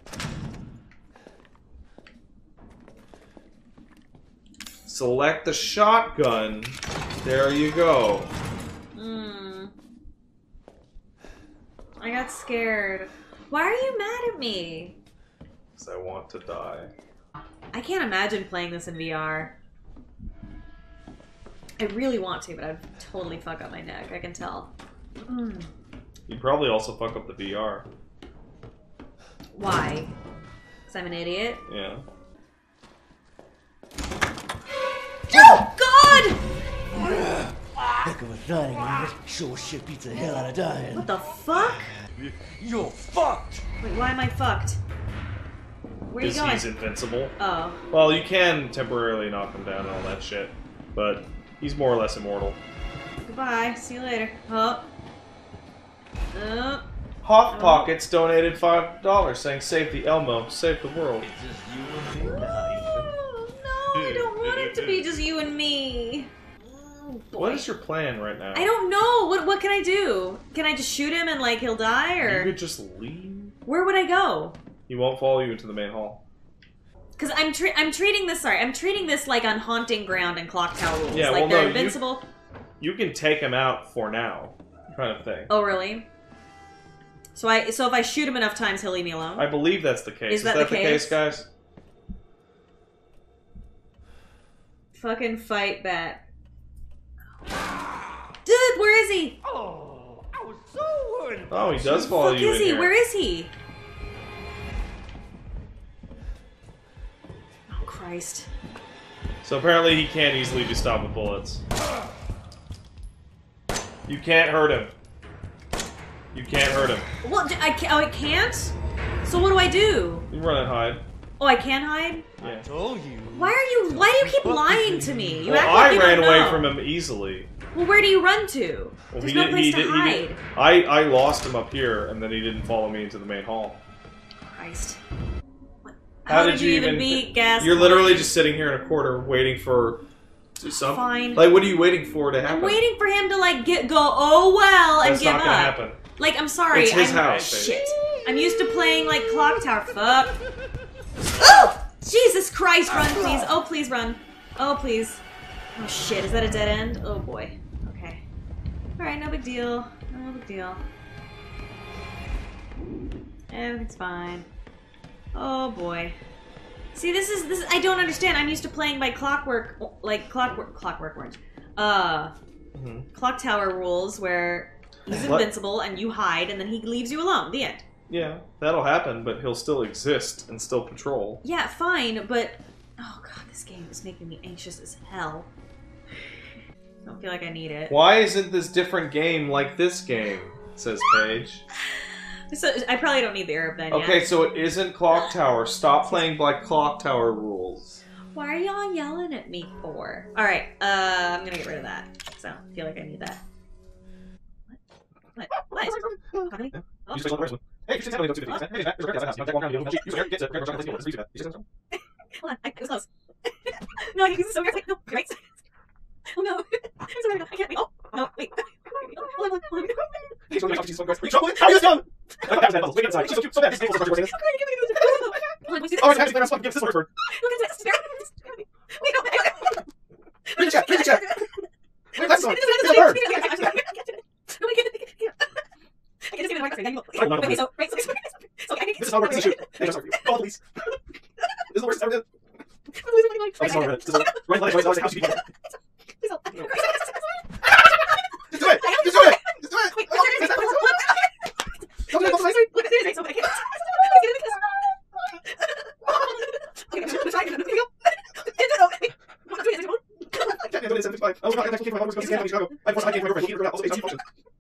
Select the shotgun. There you go. Hmm. I got scared. Why are you mad at me? Because I want to die. I can't imagine playing this in V R. I really want to, but I'd totally fuck up my neck. I can tell. Mm. You'd probably also fuck up the V R. Why? Because I'm an idiot? Yeah. Oh, God! Heck of a thing, ain't it? Sure shit beats the hell out of dying. What the fuck? You're fucked! Wait, why am I fucked? Where are you Because going? he's invincible. Oh. Well, you can temporarily knock him down and all that shit, but he's more or less immortal. Goodbye. See you later. Oh. Oh. Hoth Pockets donated five dollars saying, "Save the Elmo, save the world." It's just you and me now, Oh, no, I don't want it to be just you and me. Oh, boy. What is your plan right now? I don't know. What what can I do? Can I just shoot him and like he'll die, You or could just leave. where would I go? He won't follow you into the main hall. Because I'm tre I'm treating this sorry I'm treating this like on Haunting Ground and Clock Tower rules. Yeah, like well, they're no, you- invincible. You can take him out for now, kind of thing. Oh really? So I so if I shoot him enough times, he'll leave me alone. I believe that's the case. Is that that the the case? case, guys? Fucking fight back. Dude, where is he? Oh, I was so worried about Oh, he does follow Fuck you is in he? here. Where is he? Oh Christ. So apparently he can't easily be stopped with bullets. You can't hurt him. You can't hurt him. Well, I can't. Oh, I can't. So what do I do? You run and hide. Oh, I can hide. Yeah. I told you. Why are you? Why do you keep lying to me? You Well, act like I you ran don't away know. from him easily. Well, where do you run to? Well, There's he no did, place he to did, hide. He did. I I lost him up here, and then he didn't follow me into the main hall. Christ. What? How, How, did, did you even beat Gas? You're literally just sitting here in a corner waiting for something. Fine. Like, what are you waiting for to happen? I'm waiting for him to like get go. Oh well, and That's give not up. gonna happen. Like I'm sorry. It's his I'm, house, baby. Shit. I'm used to playing like Clock Tower. Fuck. Oh! Jesus Christ! Run, please. Oh, please run. Oh, please. Oh shit! Is that a dead end? Oh boy. Okay. All right. No big deal. No big deal. Everything's fine. Oh boy. See, this is this. Is, I don't understand. I'm used to playing by clockwork, like clockwork, clockwork orange. Uh, Mhm. Clock Tower rules where he's What? invincible and you hide, and then he leaves you alone. The end. Yeah, that'll happen, but he'll still exist and still patrol. Yeah, fine, but oh god, this game is making me anxious as hell. I don't feel like I need it. Why isn't this different game like this game? Says Paige. So I probably don't need the herb then. Okay, Yeah? so it isn't Clock Tower. Stop playing by Clock Tower rules. Why are y'all yelling at me for? All right, uh, I'm gonna get rid of that. So I feel like I need that. What? What? What? Company? Oh. Hey, you should tell me those two things. Hey, there's a great house. You walk around, you you get to great chocolate. Let's use that. You should tell me. Hold on, I, it was close. No, this is so weird. Wait, no, right. Oh no. I'm so sorry. I can't wait. Oh, no, wait. Hold on, hold on. Hey, so she's so great. Chocolate? How are you done? That was that. Wait inside. She's so cute. So bad. This table is so gorgeous. Hold on, wait, Oh, it's actually very Give this word for. Look at this. Wait, no. Read the chat. Read the chat. Wait, that's one. It's It's a bird. I can just give it a mark. Okay, so, right, so, so I can This is how we're going to shoot. Hey, just for you. Call the police. This is the worst ever did. Oh, this is all right. This is all right. Right, right, right. How should you do it? Just do it. Just do it. Just do it. Wait, Don't do it. Don't do it. look at this. So I can't. I can't do it in seventy-five. I was not going to keep my mother's going to stand in Chicago. I forced my game for my girlfriend. He didn't also age function.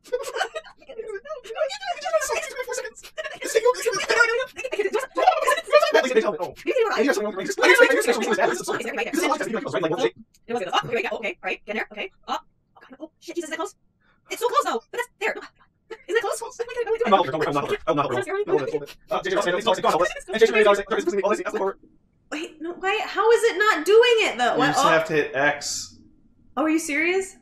Okay, right, get there, okay. Oh, oh god, oh shit, Jesus, is that close? It's so close though, but that's there. Isn't that close? I'm not here. Don't worry. I'm not here. I'm not here. Uh, J J Ross, please, God, and J J Ross, please, please, please, ask for. Wait, no, why? How is it not doing it though? You What? just Oh. have to hit X. Oh, are you serious?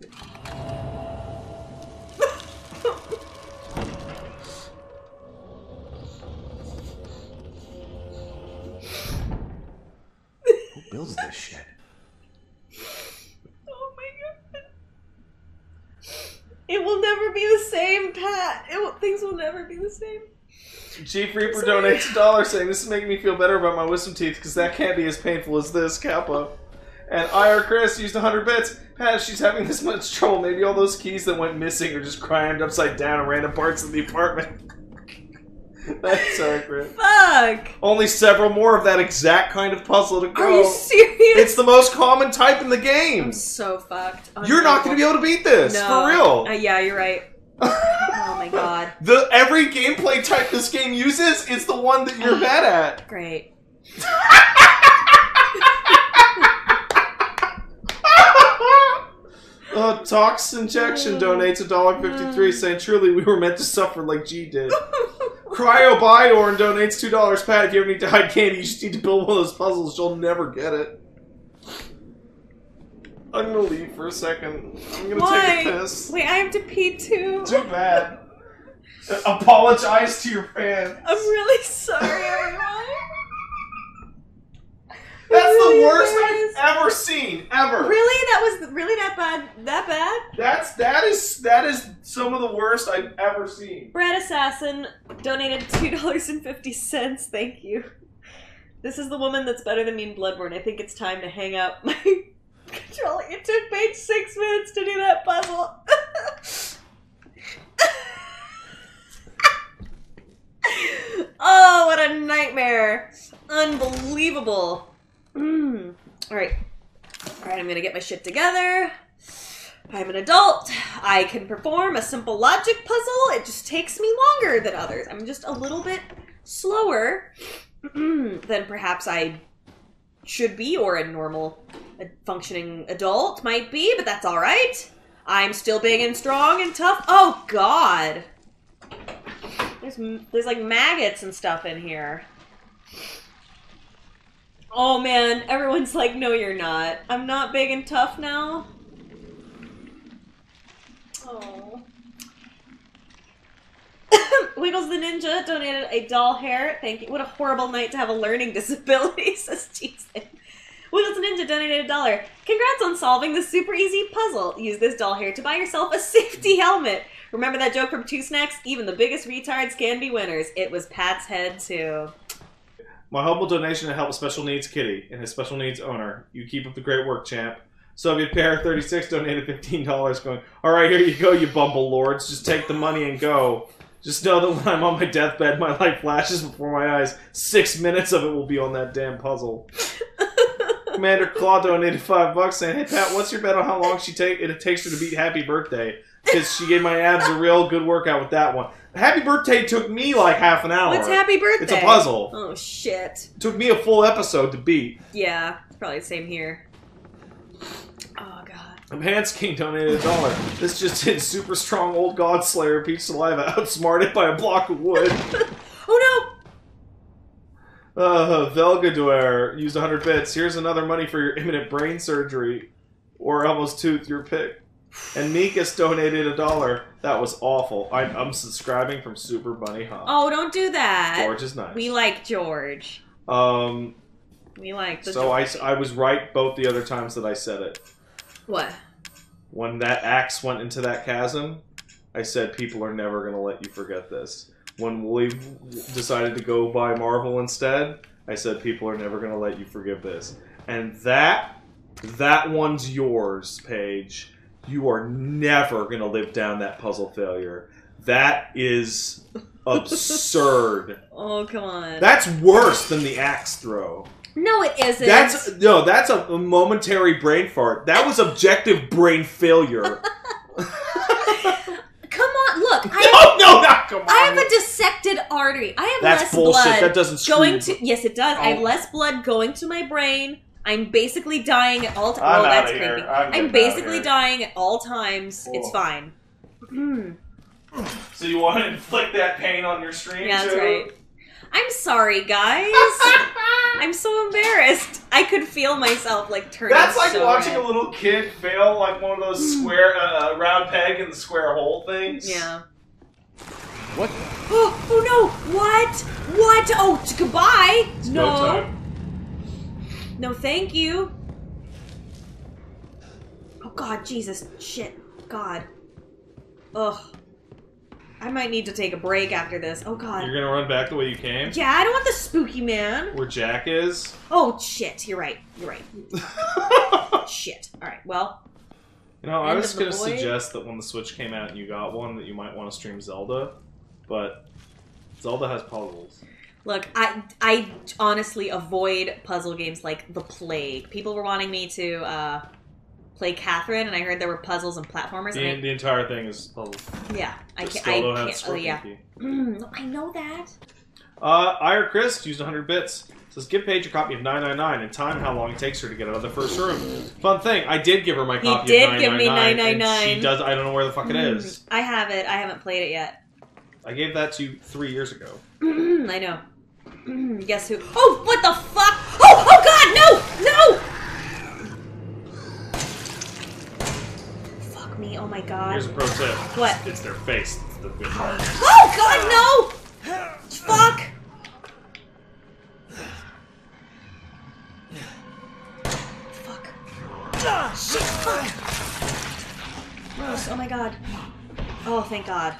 Who builds this shit? Oh my god. It will never be the same, Pat. It will, things will never be the same. Chief Reaper Sorry. donates a dollar saying, "This is making me feel better about my wisdom teeth because that can't be as painful as this, Kappa." And I R Chris used one hundred bits. Pat, she's having this much trouble. Maybe all those keys that went missing are just crammed upside down in random parts of the apartment. That's accurate. Fuck! Only several more of that exact kind of puzzle to go. Are you serious? It's the most common type in the game. I'm so fucked. You're not going to be able to beat this, no. for real. Uh, yeah, you're right. Oh my god. The every gameplay type this game uses is the one that you're bad at. Great. uh, Tox Injection donates a dollar fifty-three, saying, "Truly, we were meant to suffer like G did." Cryo Biorn donates two dollars. Pat, if you ever need to hide candy, you just need to build one of those puzzles. You'll never get it. I'm gonna leave for a second. I'm gonna Why? take a piss. Wait, I have to pee too. Too bad. Apologize to your fans. I'm really sorry, everyone. That's really the worst embarrassed. I've ever seen, ever. Really? That was really that bad? That bad? That's that is that is some of the worst I've ever seen. Brad Assassin donated two dollars and fifty cents. Thank you. This is the woman that's better than me in Bloodborne. I think it's time to hang up my controller. It took Paige six minutes to do that puzzle. Oh, what a nightmare. Unbelievable. Mm. Alright. Alright, I'm gonna get my shit together. I'm an adult. I can perform a simple logic puzzle. It just takes me longer than others. I'm just a little bit slower than perhaps I should be, or a normal a functioning adult might be, but that's alright. I'm still big and strong and tough. Oh, God. There's, there's like maggots and stuff in here. Oh man, everyone's like, no you're not. I'm not big and tough now. Oh. Wiggles the Ninja donated a doll hair. Thank you. What a horrible night to have a learning disability, says Jason. Wiggles the Ninja donated a dollar. Congrats on solving the super easy puzzle. Use this doll hair to buy yourself a safety helmet. Remember that joke from Two Snacks? Even the biggest retards can be winners. It was Pat's head too. My humble donation to help a special needs kitty and his special needs owner. You keep up the great work, champ. Soviet Pair thirty-six donated fifteen dollars going, alright, here you go, you bumble lords. Just take the money and go. Just know that when I'm on my deathbed, my light flashes before my eyes. Six minutes of it will be on that damn puzzle. Commander Claw donated five bucks saying, hey Pat, what's your bet on how long she take it takes her to beat Happy Birthday? Because she gave my abs a real good workout with that one. Happy Birthday took me like half an hour. What's Happy Birthday? It's a puzzle. Oh, shit. It took me a full episode to beat. Yeah, it's probably the same here. Oh, God. Hans King donated a dollar. This just hit super strong old God Slayer Peach Saliva outsmarted by a block of wood. Oh, no! Uh, Velgador used one hundred bits. Here's another money for your imminent brain surgery. Or almost tooth, your pick. And Mikas donated a dollar. That was awful. I, I'm subscribing from Super Bunny Hop. Oh, don't do that. George is nice. We like George. Um, we like the So I, George. I was right both the other times that I said it. What? When that axe went into that chasm, I said people are never going to let you forget this. When Wooly decided to go buy Marvel instead, I said people are never going to let you forgive this. And that, that one's yours, Paige. You are never going to live down that puzzle failure. That is absurd. Oh, come on. That's worse than the axe throw. No, it isn't. That's no, that's a, a momentary brain fart. That was objective brain failure. Come on, look. I no, have, no, not come on. I have a dissected artery. I have That's less bullshit. blood That doesn't going screw- to. Yes, it does. I have Oh. less blood going to my brain. I'm basically dying at all times. I'm Well, that's outta here. creepy. I'm I'm, getting basically outta here. dying at all times. It's Cool. fine. So you want to inflict that pain on your stream? Yeah, that's too? right. I'm sorry, guys. I'm so embarrassed. I could feel myself like turning. That's like so watching red. a little kid fail like one of those square uh, round peg in the square hole things. Yeah. What? Oh, oh no! What? What? Oh, t- goodbye. It's no. go time. No, thank you. Oh God, Jesus, shit, God. Ugh. I might need to take a break after this. Oh God. You're gonna run back the way you came? Yeah, I don't want the spooky man. Where Jack is? Oh shit, you're right. You're right. Shit. All right. Well. You know, I End was of the gonna void? suggest that when the Switch came out and you got one, that you might want to stream Zelda, but Zelda has puzzles. Look, I I honestly avoid puzzle games like the plague. People were wanting me to uh, play Catherine, and I heard there were puzzles and platformers. The, and I, the entire thing is puzzles. yeah, I Just can't. still I don't have can't. Oh Scorpion yeah, Key. mm, I know that. Uh, Ira Chris used one hundred bits. Says, give Paige a copy of nine nine nine and time how long it takes her to get out of the first room. Fun thing, I did give her my He copy did of give me nine nine nine. nine nine nine. And she does, I don't know where the fuck it Mm, is. I have it. I haven't played it yet. I gave that to you three years ago. I know. Guess who? Oh, what the fuck? Oh, oh God, no, no! Fuck me! Oh my God! Here's a pro tip. What? It's their face. It's the good part. Oh God, no! Fuck! Fuck. Shit, fuck. Gross, oh my God. Oh, thank God.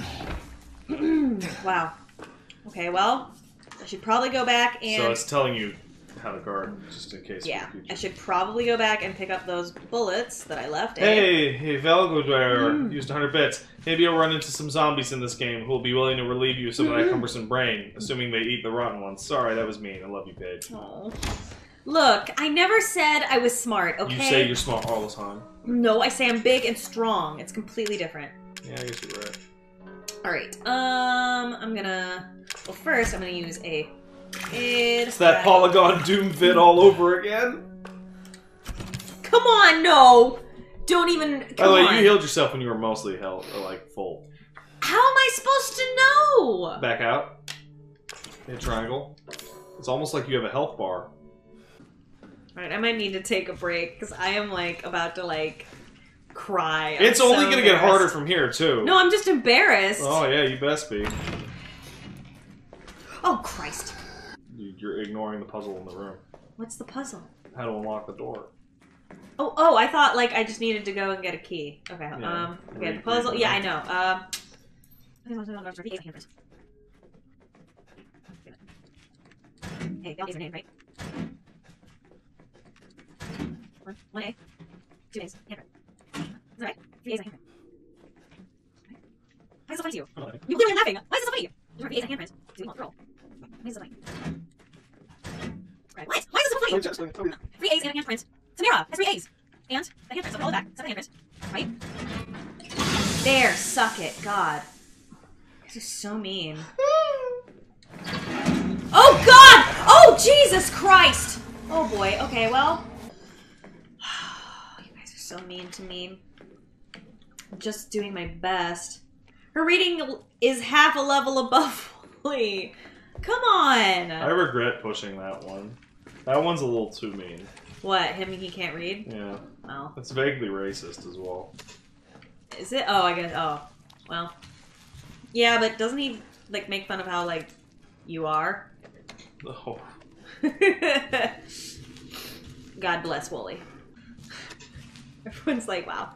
Wow. Okay, well, I should probably go back and... So it's telling you how to guard, just in case. yeah, for the future. I should probably go back and pick up those bullets that I left. eh? Hey, hey, Velgodware Mm. used one hundred bits. Maybe you'll run into some zombies in this game who will be willing to relieve you of some of Mm-hmm. that cumbersome brain, assuming they eat the rotten ones. Sorry, that was mean. I love you, Paige. Oh. Look, I never said I was smart, okay? You say you're smart all the time. No, I say I'm big and strong. It's completely different. Yeah, I guess you're right. Alright, um, I'm gonna... Well, first, I'm gonna use a... It's that Polygon Doom vid all over again. Come on, no! Don't even... Come By the way, on. you healed yourself when you were mostly health, or like full. How am I supposed to know? Back out. Hit triangle. It's almost like you have a health bar. Alright, I might need to take a break, because I am, like, about to, like, cry. I'm It's only so gonna get embarrassed. harder from here, too. No, I'm just embarrassed. Oh, yeah, you best be. Oh, Christ. You- You're ignoring the puzzle in the room. What's the puzzle? How to unlock the door. Oh, oh, I thought, like, I just needed to go and get a key. Okay, Yeah. um, okay, Read- the puzzle, read yeah, I it. know. Um, hey, don't use your name, right? One, one A, two A's, handprint. Is that right? Three A's, a handprint. Why is it so funny to you? You clearly laughing. Why is it so funny to you? There are three A's, a handprint. So you want roll. Why is it so funny? Right. What? Why is it so funny? Three A's and a handprint. Samira has three A's and a handprint. So follow back. Seven handprint. Right? There. Suck it. God. This is so mean. Oh God! Oh Jesus Christ! Oh boy. Okay. Well. You guys are so mean to me. I'm just doing my best. Her reading is half a level above Lee. Come on. I regret pushing that one. That one's a little too mean. What? Him? He can't read? Yeah. Well. It's vaguely racist as well. Is it? Oh, I guess. Oh, well. Yeah, but doesn't he like make fun of how like you are? Oh. God bless Wooly. Everyone's like, wow.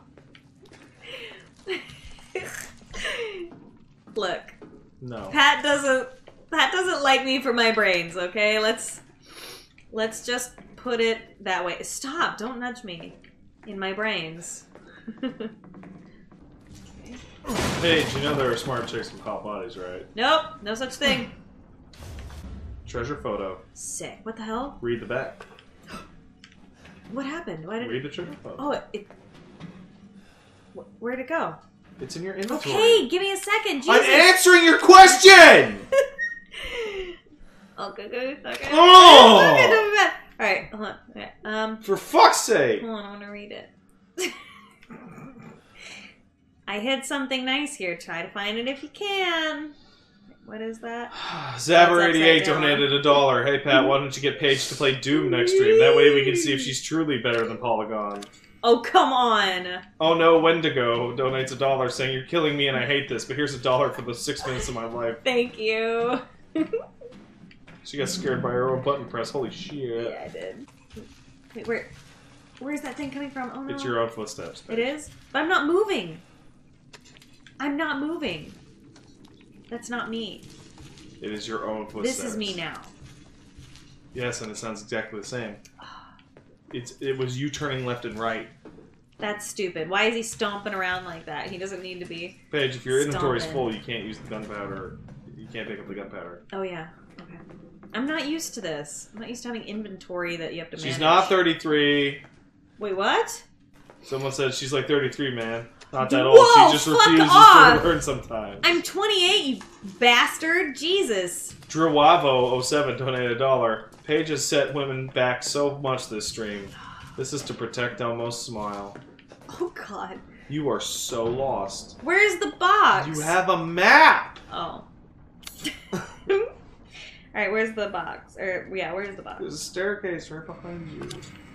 Look, No. Pat doesn't. Pat doesn't like me for my brains. Okay, let's let's just put it that way. Stop! Don't nudge me in my brains. Paige, you know there are smart chicks with hot bodies, right? Nope, no such thing. Treasure photo. Sick. What the hell? Read the back. What happened? Why did? Read the treasure photo. Oh, it. it wh- where'd it go? It's in your inventory. Okay, give me a second. Jesus. I'm answering your question! Okay, okay, okay. Oh! Okay, don't be bad. All right, hold on. Okay, um, For fuck's sake! hold on. I want to read it. I hid something nice here. Try to find it if you can. What is that? Zabber eighty-eight upside down. donated a dollar. Hey Pat, why don't you get Paige to play Doom next stream? That way we can see if she's truly better than Polygon. Oh, come on. Oh no, Wendigo donates a dollar saying you're killing me and I hate this, but here's a dollar for the six minutes of my life. Thank you. She got scared by her own button press. Holy shit. Yeah, I did. Wait, where? Where's that thing coming from? Oh no. It's your own footsteps. It is? But I'm not moving. I'm not moving. That's not me. It is your own footsteps. This is me now. Yes, and it sounds exactly the same. It's It was you turning left and right. That's stupid. Why is he stomping around like that? He doesn't need to be. Paige, if your inventory's Stomping. full, you can't use the gunpowder. You can't pick up the gunpowder. Oh yeah. Okay. I'm not used to this. I'm not used to having inventory that you have to manage. She's not thirty-three. Wait, what? Someone said she's like thirty-three, man. Not that Whoa, old. She just fuck refuses off. to learn sometimes. I'm twenty-eight, you bastard. Jesus. Drawavo oh seven donated a dollar. Paige has set women back so much this stream. This is to protect Elmo's smile. Oh god. You are so lost. Where's the box? You have a map! Oh. Alright, where's the box? Or, yeah, where's the box? There's a staircase right behind you.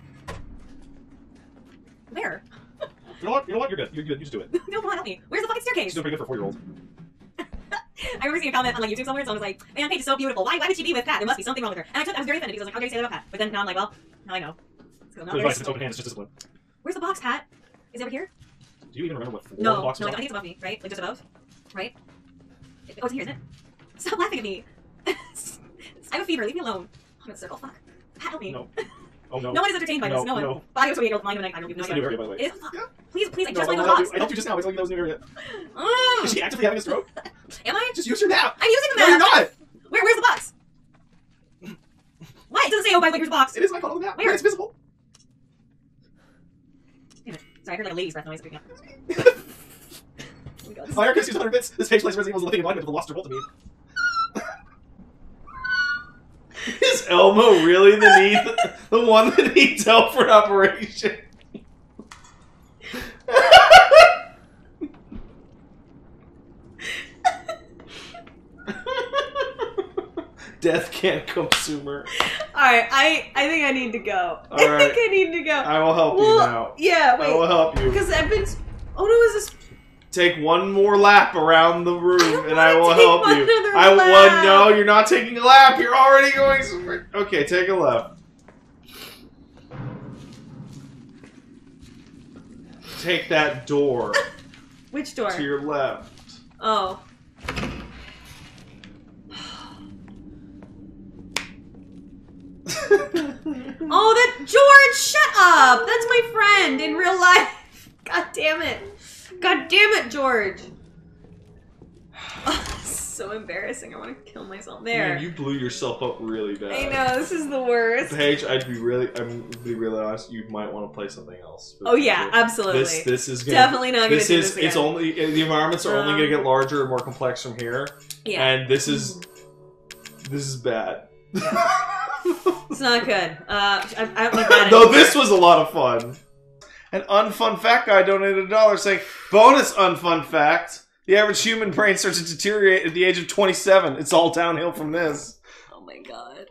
Where? You know what? You know what? You're good. You're good. You just do it. No, come on, help me. Where's the fucking staircase? She's doing pretty good for a four-year-old. I remember seeing a comment on like YouTube somewhere, someone was like, man, Paige is so beautiful. Why, why would she be with Pat? There must be something wrong with her. And I, took, I was very offended because I was like, how dare you say that about Pat? But then now I'm like, well, now I know. So now Good there's- advice. It's open hands. It's just discipline. Where's the box, Pat? Is it over here? Do you even remember what floor No, the box no, was I think it's above me, right? Like just above? Right? It, oh, it's here, isn't it? Stop laughing at me. I have a fever. Leave me alone. I'm in a circle. Fuck. Pat, help me. No. Oh no. No one is entertained by no, this. No one. No. Body was twenty-eight year old lying in the night. I don't It's even a new know. area, by the way. It is. Fuck. Please, please, I No, just no, want no, the no, box. I helped you just now. I told you that was an area. Mm. Is she actively having a stroke? Am I? Just use your nap. I'm using the No, map. you're not. Where? Where's the box? Why? It doesn't say, oh, by the way, here's the box. It is my fault on the map. Where? It's visible. Damn it. Sorry, I heard like a lady's breath noise. Picking up. Oh my God. Oh, Eric has used one hundred bits. This page plays Resident Evil's living embodiment of the lost revolt to me. Is Elmo really the need, the one that needs help for an operation? Death can't consume her. Alright, I, I think I need to go. All I right. think I need to go. I will help well, you now. Yeah, I will wait. help you. Because I've been. Oh no, is this. Take one more lap around the room, I don't and I wanna will take help you. another I lap. well, no, you're not taking a lap. You're already going. Somewhere. Okay, take a left. Take that door Which door? to your left. Oh. Oh, that George! Shut up! That's my friend in real life. God damn it! God damn it, George! Oh, this is so embarrassing. I want to kill myself. There. Man, you blew yourself up really bad. I know this is the worst. Paige, I'd be really, I'm be really honest. You might want to play something else. Oh yeah, Future. absolutely. This, this is gonna, Definitely not gonna This do is. this It's again. only the environments are only Um, going to get larger and more complex from here. Yeah. And this is, this is bad. It's not good. Uh, I, I don't like that. No, this was a lot of fun. An unfun fact guy donated a dollar saying, bonus unfun fact. The average human brain starts to deteriorate at the age of twenty-seven. It's all downhill from this. Oh my god.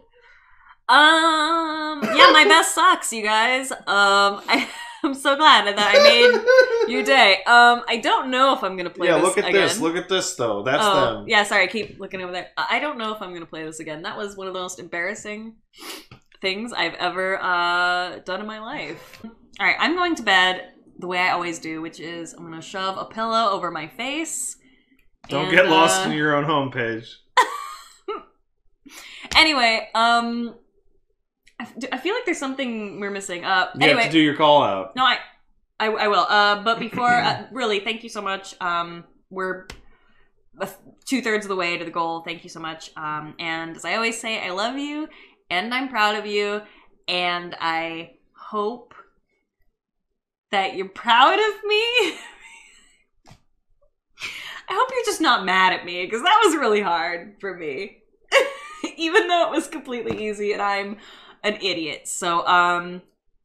Um. Yeah, my best sucks, you guys. Um. I, I'm so glad that I made your day. Um. I don't know if I'm gonna play Yeah, this look at again. this. Look at this, though. That's oh, them. yeah. Sorry, I keep looking over there. I I don't know if I'm gonna play this again. That was one of the most embarrassing things I've ever uh done in my life. All right, I'm going to bed the way I always do, which is I'm gonna shove a pillow over my face. Don't and, get lost uh, in your own homepage. Anyway, um, I, f- I feel like there's something we're missing. Uh, You anyway, have to do your call out. no, I, I, I will. Uh, but before, uh, really, thank you so much. Um, we're two thirds of the way to the goal. Thank you so much. Um, and as I always say, I love you, and I'm proud of you, and I hope that you're proud of me. I hope you're just not mad at me, because that was really hard for me. Even though it was completely easy and I'm an idiot. So, um,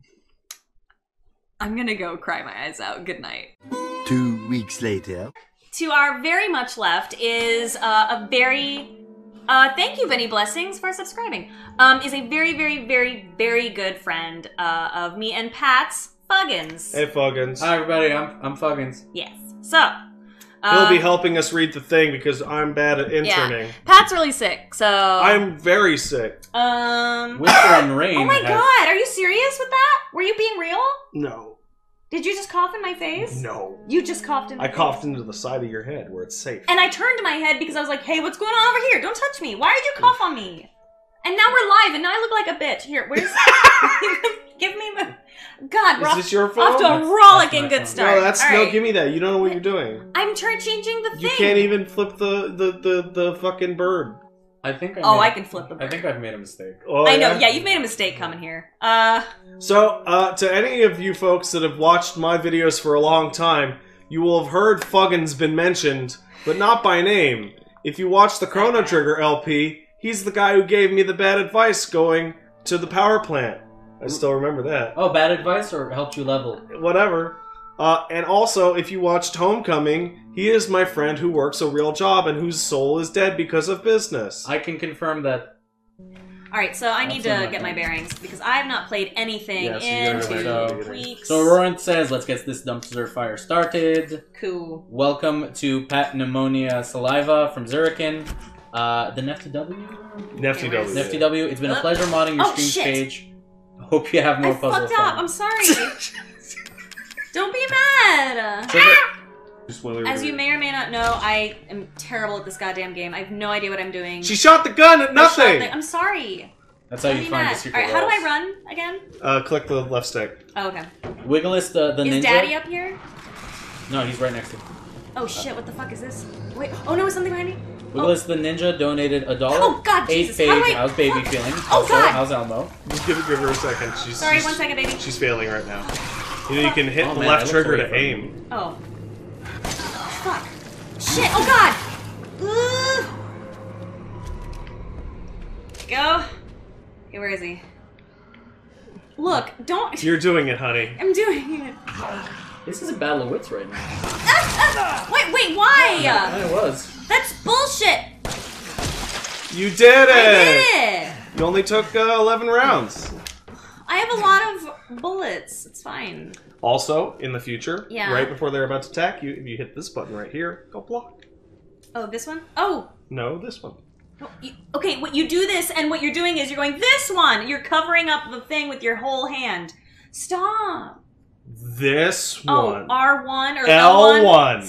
I'm gonna go cry my eyes out. Good night. Two weeks later. To our very much left is uh, a very, uh, thank you, Benny Blessings, for subscribing. Um, is a very, very, very, very good friend uh, of me and Pat's, Fuggins. Hey, Fuggins. Hi everybody, I'm I'm Fuggins. Yes. So, He'll uh, be helping us read the thing because I'm bad at interning. yeah. Pat's really sick, so. I'm very sick. Um. Winter and rain. Oh my has- god, are you serious with that? Were you being real? No. Did you just cough in my face? No. You just coughed in my I face. coughed into the side of your head where it's safe. And I turned my head because I was like, hey, what's going on over here? Don't touch me. Why did you cough on me? And now we're live, and now I look like a bitch. Here, where's... Give me the... God, we're Is off, this your off phone? to a That's- rollicking that's my good phone. start. No, that's All no. right. Give me that. You don't know what you're doing. I'm trying changing the thing. You can't even flip the the the, the fucking bird. I think I Oh, made I a- can flip the I bird. think I've made a mistake. Oh, I know. Yeah, you've made a mistake coming here. Uh, So, uh, to any of you folks that have watched my videos for a long time, you will have heard Fuggin's been mentioned, but not by name. If you watch the Chrono Trigger L P, he's the guy who gave me the bad advice going to the power plant. I still remember that. Oh, bad advice or helped you level? Whatever. Uh, and also, if you watched Homecoming, he is my friend who works a real job and whose soul is dead because of business. I can confirm that. all right, so I need That's to not get my nice. bearings because I have not played anything Yeah, so you in gotta two go back. weeks. So Roran says, let's get this dumpster fire started. Cool. Welcome to Pat Pneumonia Saliva from Zurikin. Uh, the Nefty W? Nefty Okay, W. Nefty W, it's been a Uh, pleasure modding your oh, streams shit. page. Hope you have more I puzzle fucked up. fun. I'm sorry. Don't be mad. As you may or may not know, I am terrible at this goddamn game. I have no idea what I'm doing. She shot the gun at I shot nothing! the- I'm sorry. That's how Don't you be find mad. the secret All right, how do I walls. run again? Uh, click the left stick. Oh, okay. Wigglist the, the ninja. Is Daddy up here? No, he's right next to you. Oh shit! What the fuck is this? Wait. Oh no! Is something behind me? Wigglist the ninja donated a dollar. Oh, God, Eight Jesus. page. How do I- How's baby fuck. feeling? Oh, Also, God. how's Elmo? Just give, give her a second. She's, Sorry, she's, one second, baby. She's failing right now. You know, you can hit Oh, the man, I left looked trigger away to from aim. Oh. Fuck. Shit! Oh god! Ugh. Go. Okay, where is he? Look! Don't. You're doing it, honey. I'm doing it. This is a battle of wits right now. Ah, ah. Wait, wait, why? Yeah, it was. That's bullshit. You did it! I did it. You only took uh, eleven rounds. I have a lot of bullets. It's fine. Also, in the future, Yeah. right before they're about to attack you, if you hit this button right here, go block. Oh, this one? Oh. No, this one. Oh, you, okay, what you do this, and what you're doing is you're going this one. You're covering up the thing with your whole hand. Stop. This Oh, one. R one or L one.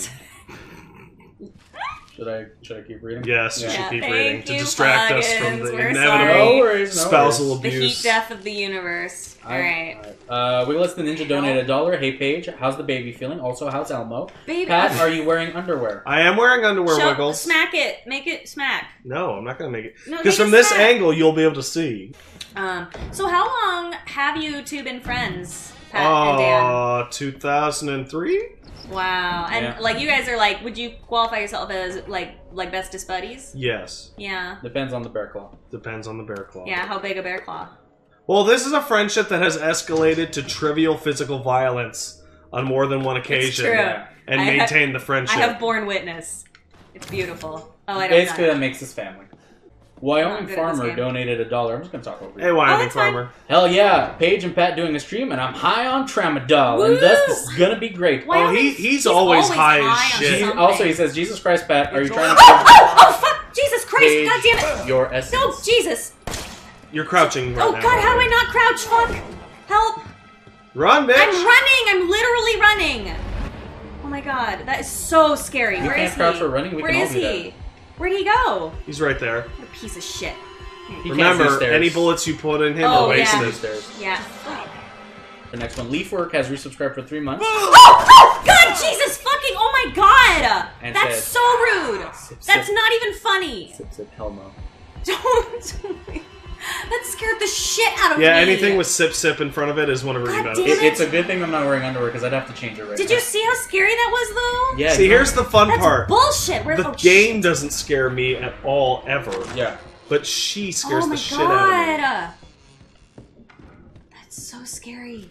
Should I should I keep reading? Yes, you Yeah. should Yeah, keep thank reading to you, distract us from Fuggins. the We're inevitable sorry. No worries, no spousal worries. The abuse. heat death of the universe. All right. Uh, Wigglist the ninja donated a dollar. Hey Paige, how's the baby feeling? Also, how's Elmo? Baby. Pat, are you wearing underwear? I am wearing underwear, Show- Wiggles. Smack it. Make it smack. No, I'm not going to make it. No, Because make from it this smack. angle, you'll be able to see. Um. So how long have you two been friends, Pat and Dan? Uh, two thousand three? Wow. And Yeah. like you guys are like, would you qualify yourself as like like bestest buddies? Yes. Yeah. Depends on the bear claw. Depends on the bear claw. Yeah. How big a bear claw? Well, this is a friendship that has escalated to trivial physical violence on more than one occasion. true. Yeah. And I have- maintained the friendship. I have borne witness. It's beautiful. Oh, I don't Basically, know. that makes his family. I'm Wyoming good at this Farmer game. donated a dollar. I'm just gonna talk over Hey, you. Wyoming Oh, that's fine. farmer. Hell yeah, Paige and Pat doing a stream, and I'm high on tramadol, and Woo! thus this is gonna be great. Why Oh, are he- we- he's he's always high as on shit. He- something. also, he says, "Jesus Christ, Pat, are you trying to Oh, oh, oh, fuck! Jesus Christ! Paige God damn it! your essence?" No, Jesus! You're crouching right Oh now. God, how do I not crouch? Fuck! Help! Run, bitch! I'm running! I'm literally running! Oh my God, that is so scary. You Where can't is crouch he? for running, we Where can all is do he? that. Where'd he go? He's right there. What a piece of shit. He can't see Remember, stairs. any bullets you put in him Oh, are yeah. wasted. Stairs. Yeah. The next one, Leafwork has resubscribed for three months. Oh, oh! God, Jesus fucking! Oh my God! And That's said, so rude. Sip, That's sip. not even funny. Sip, sip, Helmo. Don't. That scared the shit out of Yeah, me. anything with sip sip in front of it is one of her God emotes. damn It, it. it's a good thing I'm not wearing underwear because I'd have to change it right Did now. you see how scary that was, though? Yeah. See, you know- here's the fun That's part. bullshit. Where, The oh, game shit. doesn't scare me at all, ever. Yeah. But she scares Oh my the shit out of me. God. That's so scary.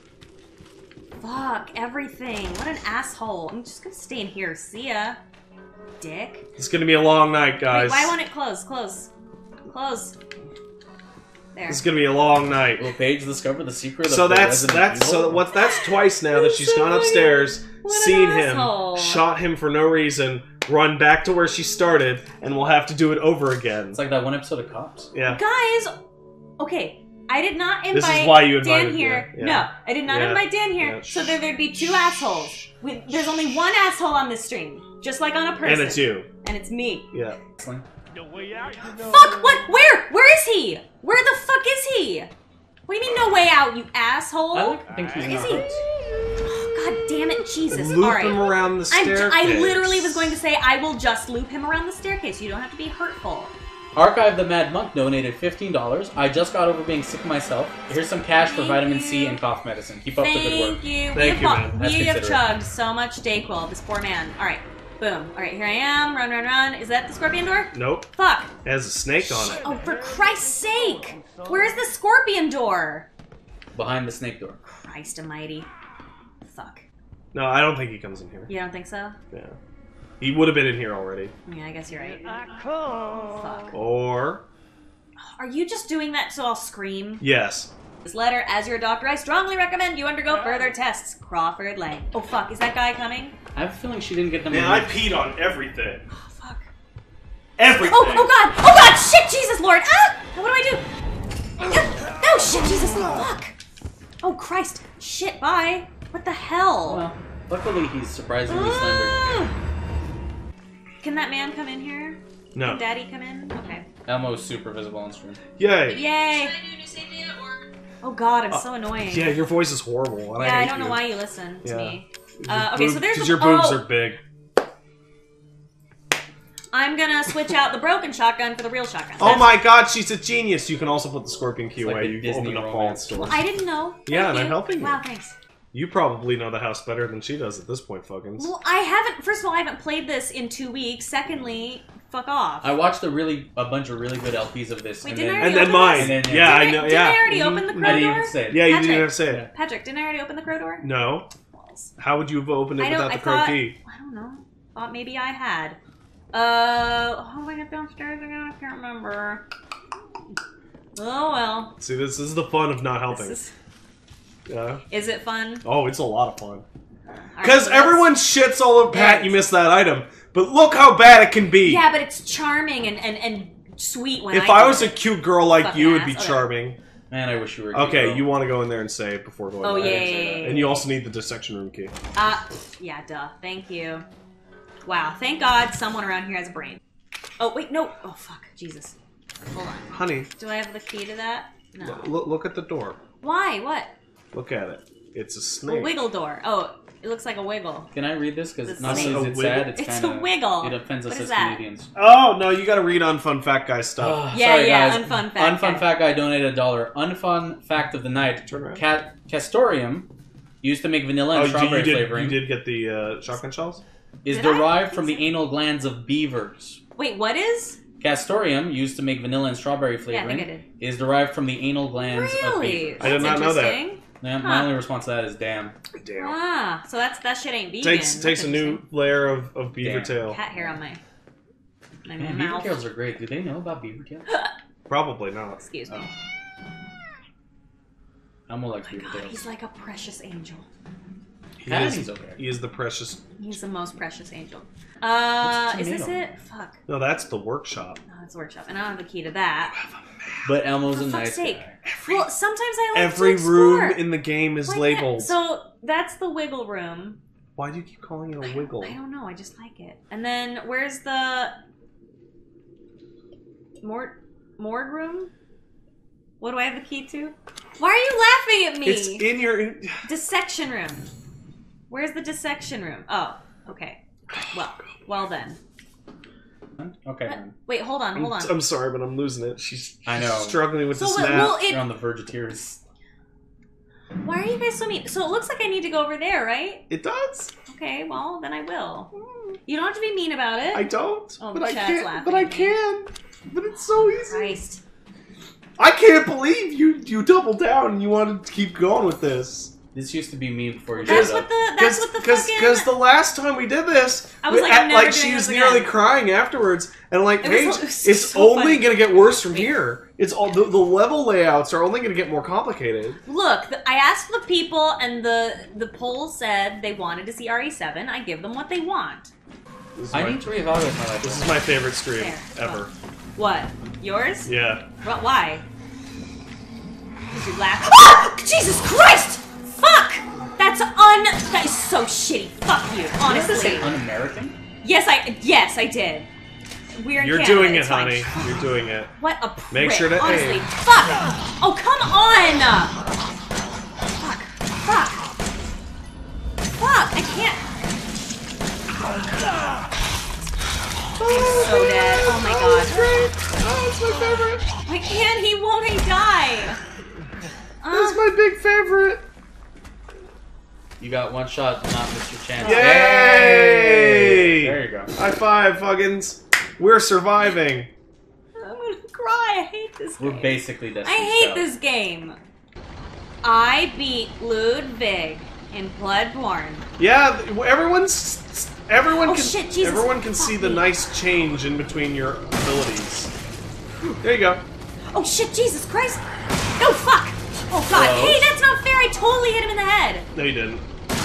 Fuck everything. What an asshole. I'm just gonna stay in here. See ya, dick. It's gonna be a long night, guys. Wait, why won't it close? Close. Close. There. It's gonna be a long night. Will Paige discover the secret So of the that's Resident that's Evil? so what that's twice now that she's so gone funny. upstairs, What an seen him, asshole. shot him for no reason, run back to where she started, and we'll have to do it over again. It's like that one episode of Cops. Yeah. Guys, okay. I did not invite This is why you Dan invited- here. yeah, yeah. No, I did not Yeah, invite Dan here. yeah. So there, there'd be two assholes. With, there's only one asshole on this stream, just like on a person. And it's you. And it's me. Yeah. Wrestling. no way out, you know. Fuck! What? Where? Where is he? Where the fuck is he? What do you mean no way out, you asshole? I like to think he's Is not he? hurt. Oh, God damn it, Jesus! Loop All right. him around the I'm, staircase. I literally was going to say I will just loop him around the staircase. You don't have to be hurtful. Archive the Mad Monk donated fifteen dollars. I just got over being sick myself. Here's some cash for Thank vitamin you. C and cough medicine. Keep up the good work. Thank you. Thank we you, have, man. That's We have considerate. chugged so much Dayquil. This poor man. All right. Boom. All right, here I am. Run, run, run. Is that the scorpion door? Nope. Fuck. It has a snake on it. Oh, for Christ's sake! Where's the scorpion door? Behind the snake door. Christ almighty. Fuck. No, I don't think he comes in here. You don't think so? Yeah. He would have been in here already. Yeah, I guess you're right. I come. Fuck. Or Are you just doing that so I'll scream? yes. This letter, as your doctor, I strongly recommend you undergo further tests. Crawford Lang. Oh fuck, is that guy coming? I have a feeling she didn't get them. Man, I removed. peed on everything. Oh fuck. Everything. Oh, oh god! Oh god! Shit, Jesus Lord! Ah! What do I do? Ah! Oh shit, Jesus Fuck! Oh Christ! Shit, bye! What the hell? Well, luckily he's surprisingly slender. Ah! Can that man come in here? No. Can Daddy come in? Okay. Elmo's super visible on stream. Yay. Yay! Oh god, I'm so annoying. Yeah, your voice is horrible. And Yeah, I, I hate don't know you. why you listen to Yeah. me. Uh, okay, so there's because the- your boobs oh! are big. I'm gonna switch out the broken shotgun for the real shotgun. Oh my god, she's a genius! You can also put the scorpion key It's like away. the You've Disney opened up all romance its doors. I didn't know. Yeah, Thank and I'm you. helping you. Wow, thanks. You probably know the house better than she does at this point, Fuckins. Well, I haven't. First of all, I haven't played this in two weeks. Secondly, fuck off. I watched a really a bunch of really good L Ps of this. Wait, and didn't then, I And already then open mine. this? Yeah, I Didn't know. I, didn't yeah. I already open the Mhm. crow I didn't door? even say it. Yeah, you Patrick. didn't have to say it. Patrick, didn't I already open the crow door? No. How would you have opened it I don't. without I the crow thought. key? I don't know. Thought maybe I had. Uh, how do I get downstairs again? I can't remember. Oh well. See, this is the fun of not helping. This is, Yeah. is it fun? Oh, it's a lot of fun. All right, Because so that's- everyone shits all over Pat, Yeah. you missed that item. But look how bad it can be. Yeah, but it's charming and and, and sweet when If I, I do was a it. cute girl like Fucking you, it'd ass. be Okay. charming. Man, I wish you were. a cute Okay, girl. you want to go in there and say it before going Oh there. yeah, yeah, yeah, yeah. And you also need the dissection room key. Uh, yeah, duh. Thank you. Wow, thank God someone around here has a brain. Oh, wait, no. Oh, fuck. Jesus. Hold on. Honey, Do I have the key to that? No. look, look at the door. Why? What? Look at it. It's a A snake. wiggle door. Oh, it looks like a wiggle. Can I read this? Because This not is only is a it wiggle. sad, it's, It's kind of a wiggle. It offends us What is as that? comedians. Oh, no, you gotta read Unfun Fat Guy stuff. Oh, Yeah, sorry, yeah, guys. unfun fact Unfun guy. fact guy donated a dollar. Unfun fact of the night: Turn around. Cat Castorium, used to make vanilla and Oh, you, strawberry you did, flavoring, you did get the uh, shotgun shells? is Did I? derived I from think the anal glands of beavers. Wait, what is? Castorium, used to make vanilla and strawberry Yeah, I flavoring, think I did. is derived from the anal glands of Really? beavers. I did That's not know that. interesting. Yeah, my Huh. only response to that is damn. Damn. Ah, so that's that shit ain't vegan. Takes That's takes a new interesting. layer of, of beaver Damn. tail. cat hair on my my Man, beaver mouth. tails are great. Do they know about beaver tails? Probably not. Excuse me. Oh. Elmo likes Oh my beaver God, tails. he's like a precious angel. He Cat, is, he's okay. he is the precious... He's the most precious angel. Uh, What's is this tomato? it? Fuck. No, that's the workshop. No, it's a workshop, and I don't have the key to that. But Elmo's For a fuck's nice sake. guy. Well, sometimes I like Every to explore. room in the game is Why can't- labeled. So that's the wiggle room. Why do you keep calling it a wiggle? I don't know. I just like it. And then where's the mort morgue room? What do I have the key to? Why are you laughing at me? It's in your... Dissection room. Where's the dissection room? Oh, okay. Well, well then. Okay, What? man. Wait, hold on, hold I'm, on. I'm sorry, but I'm losing it. She's, I she's know. struggling with So the what- snap. well, You're it, on the verge of tears. why are you guys so mean? So it looks like I need to go over there, right? It does. Okay, well then I will. You don't have to be mean about it. I don't, Oh, but I Chad's can't. laughing But I at me. can. But it's so easy. Christ. I can't believe you you doubled down and you wanted to keep going with this. This used to be me before you That's showed what up. the that's what the fucking. Because the last time we did this, I was we- like, I'm at- never like doing she was this nearly again. crying afterwards, and like, It was- Paige, it was it's so only funny. gonna get worse from here. It's all the, the level layouts are only gonna get more complicated. Look, the, I asked the people, and the the poll said they wanted to see R E seven. I give them what they want. This is, I my, need to reevaluate my life. this is my favorite stream There. ever. What? Yours? Yeah. What? Why? Did you laugh? Ah! Jesus Christ! Fuck! That's un. That is so shitty. Fuck you. Did I just say Honestly. un-American? Yes, I. Yes, I did. we're in You're Canada, doing it, it's fine. honey. You're doing it. What a prick. Make sure to Honestly, aim. fuck! Oh, come on! Fuck. Fuck. Fuck, I can't. I'm so dead. Oh my god. Oh, it's my favorite. I can't, he won't, he die! Uh, That's my big favorite. You got one shot, not miss your chance. Yay! There you go. High five, Huggins. We're surviving. I'm gonna cry, I hate this We're game. basically I Destiny's hate Child. this game. I beat Ludwig in Bloodborne. Yeah, everyone's everyone Oh, can shit, Jesus. everyone can see Fuck the me. nice change in between your abilities. There you go. Oh shit, Jesus Christ! No, fuck! Oh god, Hello? hey, that's not fair, I totally hit him in the head! No, you didn't.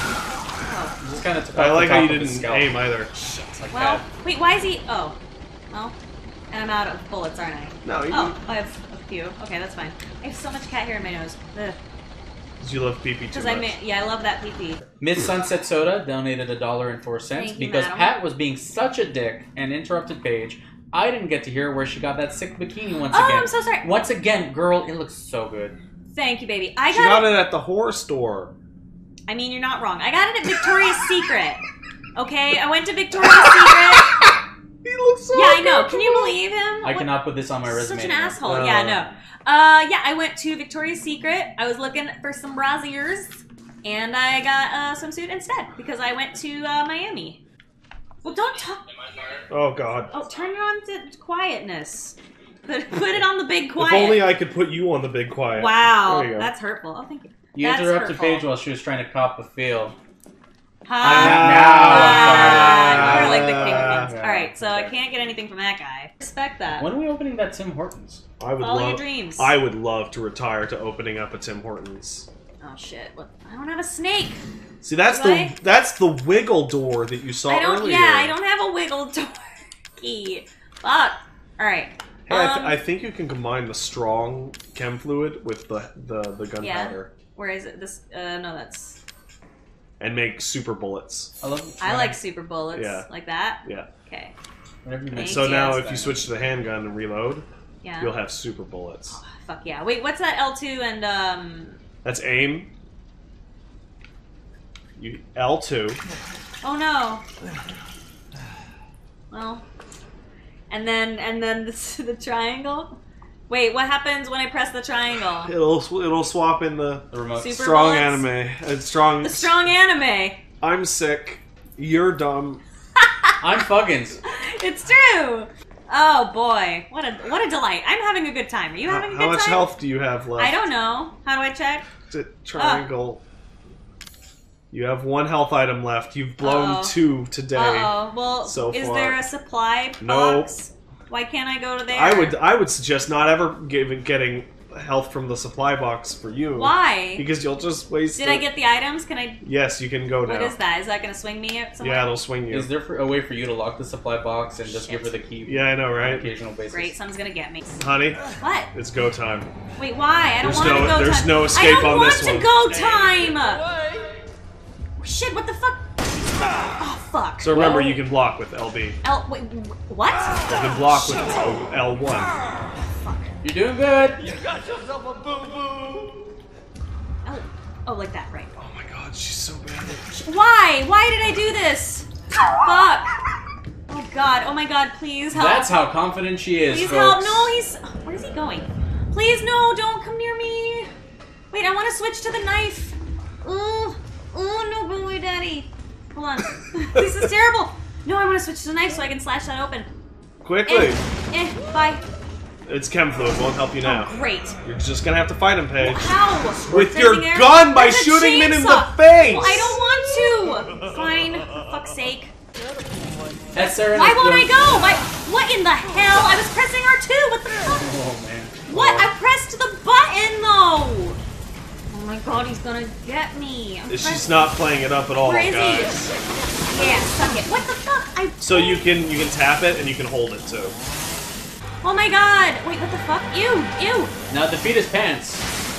Oh, Just kind of took I off like the how top you of his didn't scalp. aim either. Like well, that. wait, why is he... Oh. Well, and I'm out of bullets, aren't I? No, you Oh, I have a few. Okay, that's fine. I have so much cat hair in my nose. Ugh. Because you love pee pee too Because much. I mean, yeah, I love that pee-pee. Miss Sunset Soda donated a dollar and four cents Thank you, because madam. Pat was being such a dick and interrupted Paige. I didn't get to hear where she got that sick bikini once Oh, again. I'm so sorry. Once again, girl, it looks so good. Thank you, baby. I She got, got it. it at the horror store. I mean, you're not wrong. I got it at Victoria's Secret. Okay, I went to Victoria's Secret. He looks so Yeah, I know. good. Can you believe him? I What- cannot put this on my resume. Such an anymore. asshole. Uh. Yeah, no. Uh, yeah, I went to Victoria's Secret. I was looking for some brassiers, and I got a swimsuit instead because I went to uh, Miami. Well, don't talk. Oh God. Oh, turn it on to quietness. Put, put it on the big quiet. If only I could put you on the big quiet. Wow, There you go. that's hurtful. Oh, thank you. You That's interrupted hurtful. Paige while she was trying to cop the field. Hi. Ah, Ah, now You're like I'm the king of fine. pins. All right, so I can't get anything from that guy. Respect that. When are we opening that Tim Hortons? I would Follow love. your dreams. I would love to retire to opening up a Tim Hortons. Oh shit! What? I don't have a snake. See, that's Do the I? that's the wiggle door that you saw I don't. earlier. Yeah, I don't have a wiggle door key. Fuck. All right. Hey, I, th- Um, I think you can combine the strong chem fluid with the the, the gunpowder Where is it? This? Uh, no, that's. and make super bullets. I love. I like super bullets. Yeah. Like that. Yeah. Okay. Whenever you Thank mention So you. now, that. if you switch to the handgun and reload, Yeah. you'll have super bullets. Fuck yeah. Wait, what's that L two and um? That's aim. You L two. Oh no. Well. And then and then this, the triangle. Wait, what happens when I press the triangle? It'll sw- it'll swap in the the remote. Super strong bullets? anime. It's strong. The strong anime. I'm sick. You're dumb. I'm Fuggins. It's true. Oh boy, what a what a delight! I'm having a good time. Are you having a How good much time? health do you have left? I don't know. How do I check? T- triangle. You have one health item left. You've blown Uh-oh. two today. Uh oh. Well, so is far. there a supply Nope. box? Why can't I go to there? I would I would suggest not ever giving getting health from the supply box for you. Why? Because you'll just waste. Did it. I get the items? Can I? Yes, you can go now. What is that? Is that going to swing me somewhere? Yeah, it'll swing you. Is there for, a way for you to lock the supply box and just Shit. give her the key Yeah, I know, on an right? occasional basis? Great, someone's gonna get me. Honey, What? it's go time. Wait, why? I don't There's want no- to go there's time. no I escape don't on want this to one. go time. Shit! What the fuck? Oh fuck. So remember, Well- you can block with L B. You L. Wait. wh- What? can block with L- L1. You're doing good. You got yourself a boo-boo! L. Oh, like that, right? Oh my god, she's so bad. Why? Why did I do this? Fuck. Oh god. Oh my god. Please help. That's how confident she is, Please folks. help. No, he's. Where is he going? Please, no, don't come near me. Wait, I want to switch to the knife. Ooh. Ooh, no, go away, daddy. Hold on. This is terrible. No, I want to switch to the knife so I can slash that open. Quickly! Eh, eh, bye. It's chem fluid, won't help you now. Oh, great. You're just gonna have to fight him, Paige. How? With Is your anything there? gun by There's a shooting him in the chainsaw. face! Well, I don't want to. Fine. For fuck's sake. That's Sarah. Why won't I go? Why? What in the hell? I was pressing R two. What the fuck? Oh man. What? I pressed the button though. Oh my god, he's gonna get me. I'm She's press- not playing it up at all, Where is guys. he? Yeah, suck it. What the fuck? I. So you can you can tap it and you can hold it too. Oh my god. Wait, what the fuck? Ew, ew. Now defeat his pants.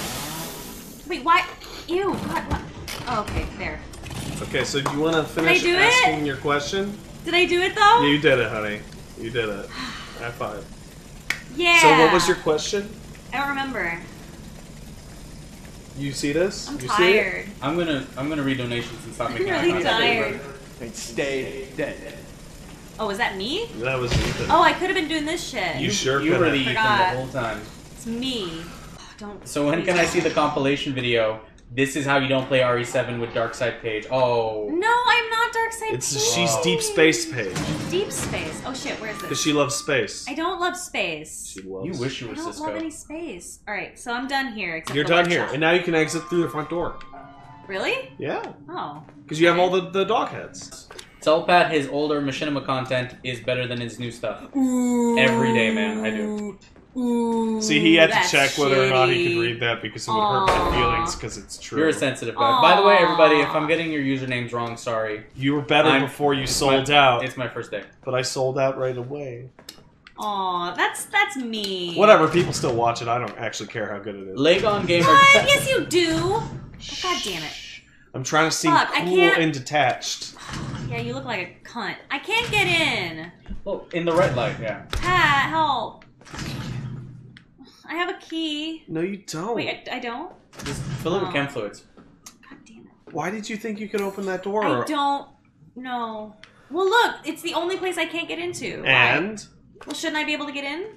Wait, why? Ew. What? What? Oh, okay, there. Okay, so do you want to finish do it? asking your question? Did I do it though? Yeah, you did it, honey. You did it. High five. Yeah. So what was your question? I don't remember. You see this? I'm you tired. See it? I'm gonna I'm gonna read donations and stop I'm making eye really contact. tired. And stay dead. Oh, was that me? That was Ethan. Oh, I could have been doing this shit. You sure You were coulda. the Ethan the Forgot. whole time. It's me. Oh, don't. So when can I see the compilation video? This is how you don't play R E seven with Darkside Page. Oh. No, I'm not Darkseid. It's Page. she's Deep Space Page Deep Space. Oh shit, where is because this? she loves space. I don't love space. She loves. You wish you I were don't Cisco. love any space. All right, so I'm done here. Except You're for done one here, shot. and now you can exit through the front door. Really? Yeah, Oh. because you have all the the dog heads. Tell Pat his older Machinima content is better than his new stuff. Ooh. Every day, man, I do. Ooh. See, he had to that's check whether or not he could shitty. read that because it would hurt my Aw. feelings because it's true. You're a sensitive guy. By the way, Aw. everybody, if I'm getting your usernames wrong, sorry. You were better I'm- before you It's sold my- out, It's my first day. but I sold out right away. Aw, that's that's me. Whatever, people still watch it. I don't actually care how good it is. Legon Gamer. What? Yes, you do. Oh, God damn it. I'm trying to seem Fuck, I cool can't- and detached. Yeah, you look like a cunt. I can't get in. Well, in the red light, yeah. Pat, help. I have a key. No, you don't. Wait, I, I don't? Just fill it with Oh. chem fluids. God damn it. Why did you think you could open that door? I don't know. Well, look, it's the only place I can't get into. Why? And Well, shouldn't I be able to get in?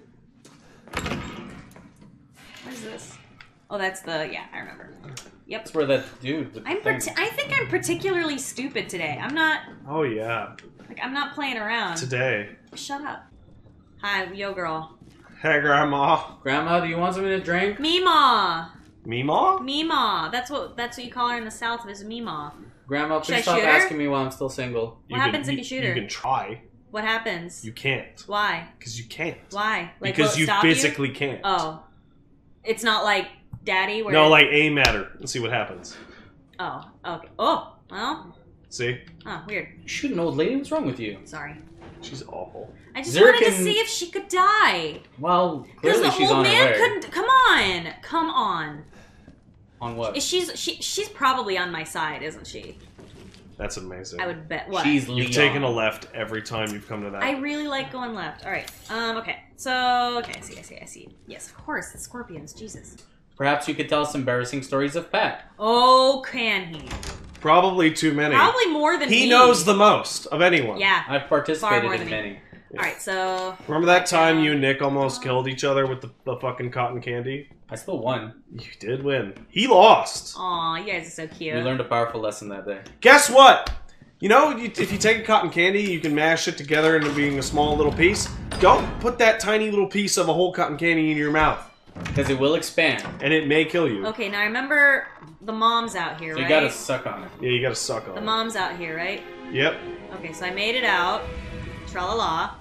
What is this? Oh, that's the, yeah, I remember. Yep. That's where that dude with the I'm thing- parti- I think I'm particularly stupid today. I'm not, oh yeah, like, I'm not playing around. today. Shut up. Hi, yo girl. Hey, Grandma. Grandma, do you want something to drink? Meemaw. Meemaw? Meemaw. That's what that's what you call her in the South is Meemaw. Grandma, Should I please stop shoot her? asking me while I'm still single. What happens if you shoot her? You can try. What happens? You can't. Why? Because you can't. Why? Like, because will it you stop physically can't. Oh. It's not like Daddy where No, like aim at her and see what happens. Oh, okay. Oh, well. See? Oh, weird. You shoot an old lady? What's wrong with you? Sorry. She's awful. I just Zerkin- wanted to see if she could die. Well, Because clearly the she's old on her man way. couldn't. Come on, come on. On what? Is she's she she's probably on my side, isn't she? That's amazing. I would bet. What? She's You've Leon. taken a left every time you've come to that. I really like going left. All right. Um. Okay. So. Okay. I see. I see. I see. Yes. Of course. The scorpions. Jesus. Perhaps you could tell us embarrassing stories of Pat. Oh, can he? Probably too many. Probably more than He me. knows the most of anyone. Yeah. I've Far participated more in than me. many. All right. So. Remember that time you and Nick almost killed each other with the, the fucking cotton candy? I still won. You did win. He lost. Aw, you guys are so cute. We learned a powerful lesson that day. Guess what? You know, you, if you take a cotton candy, you can mash it together into being a small little piece. Don't put that tiny little piece of a whole cotton candy in your mouth, Because it will expand. and it may kill you. Okay. Now remember the mom's out here, So right? you gotta suck on it. Yeah, you gotta suck on The it. mom's out here, right? Yep, Okay. So I made it out. Tra-la-la.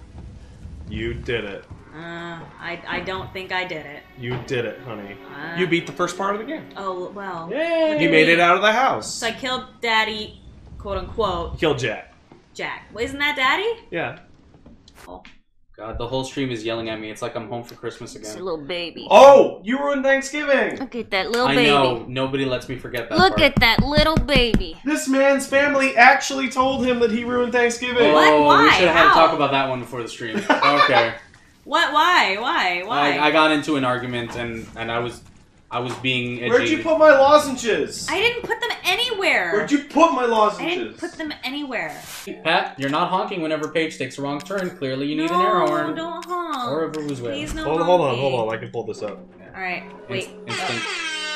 you did it. Uh, I I don't think I did it. You did it, honey. Uh, You beat the first part of the game. Oh well. Yay! You made it out of the house. So I killed Daddy, quote unquote, Kill Jack. Jack. Well, isn't that Daddy? Yeah. Oh, God, the whole stream is yelling at me. It's like I'm home for Christmas It's a again. little baby. Oh, you ruined Thanksgiving. Look at that little I baby. know. Nobody lets me forget that Look part. at that little baby. This man's family actually told him that he ruined Thanksgiving. Oh, What? we Why? should have had to How? talk about that one before the stream. Okay. what? Why? Why? Why? I, I got into an argument and, and I was I was being edgy. Where'd you put my lozenges? I didn't put them anywhere. Where'd you put my I lozenges? didn't put them anywhere. Pat, you're not honking whenever Paige takes a wrong turn. Clearly you need no, an air horn. don't honk. Or a vuvuzela. Please no Hold on, hold on, honking. hold on. I can pull this up. All right, wait. Inst- instant.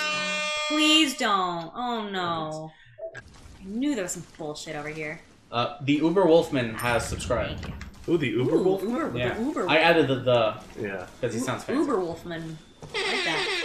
Please don't. Oh no. I knew there was some bullshit over here. Uh, the Uber Wolfman has subscribed. Thank you. Ooh, the Uber Ooh, Wolf? Uber, Yeah. the Uber. I added the the Yeah. because he sounds fancy. Uber Wolfman. I like that.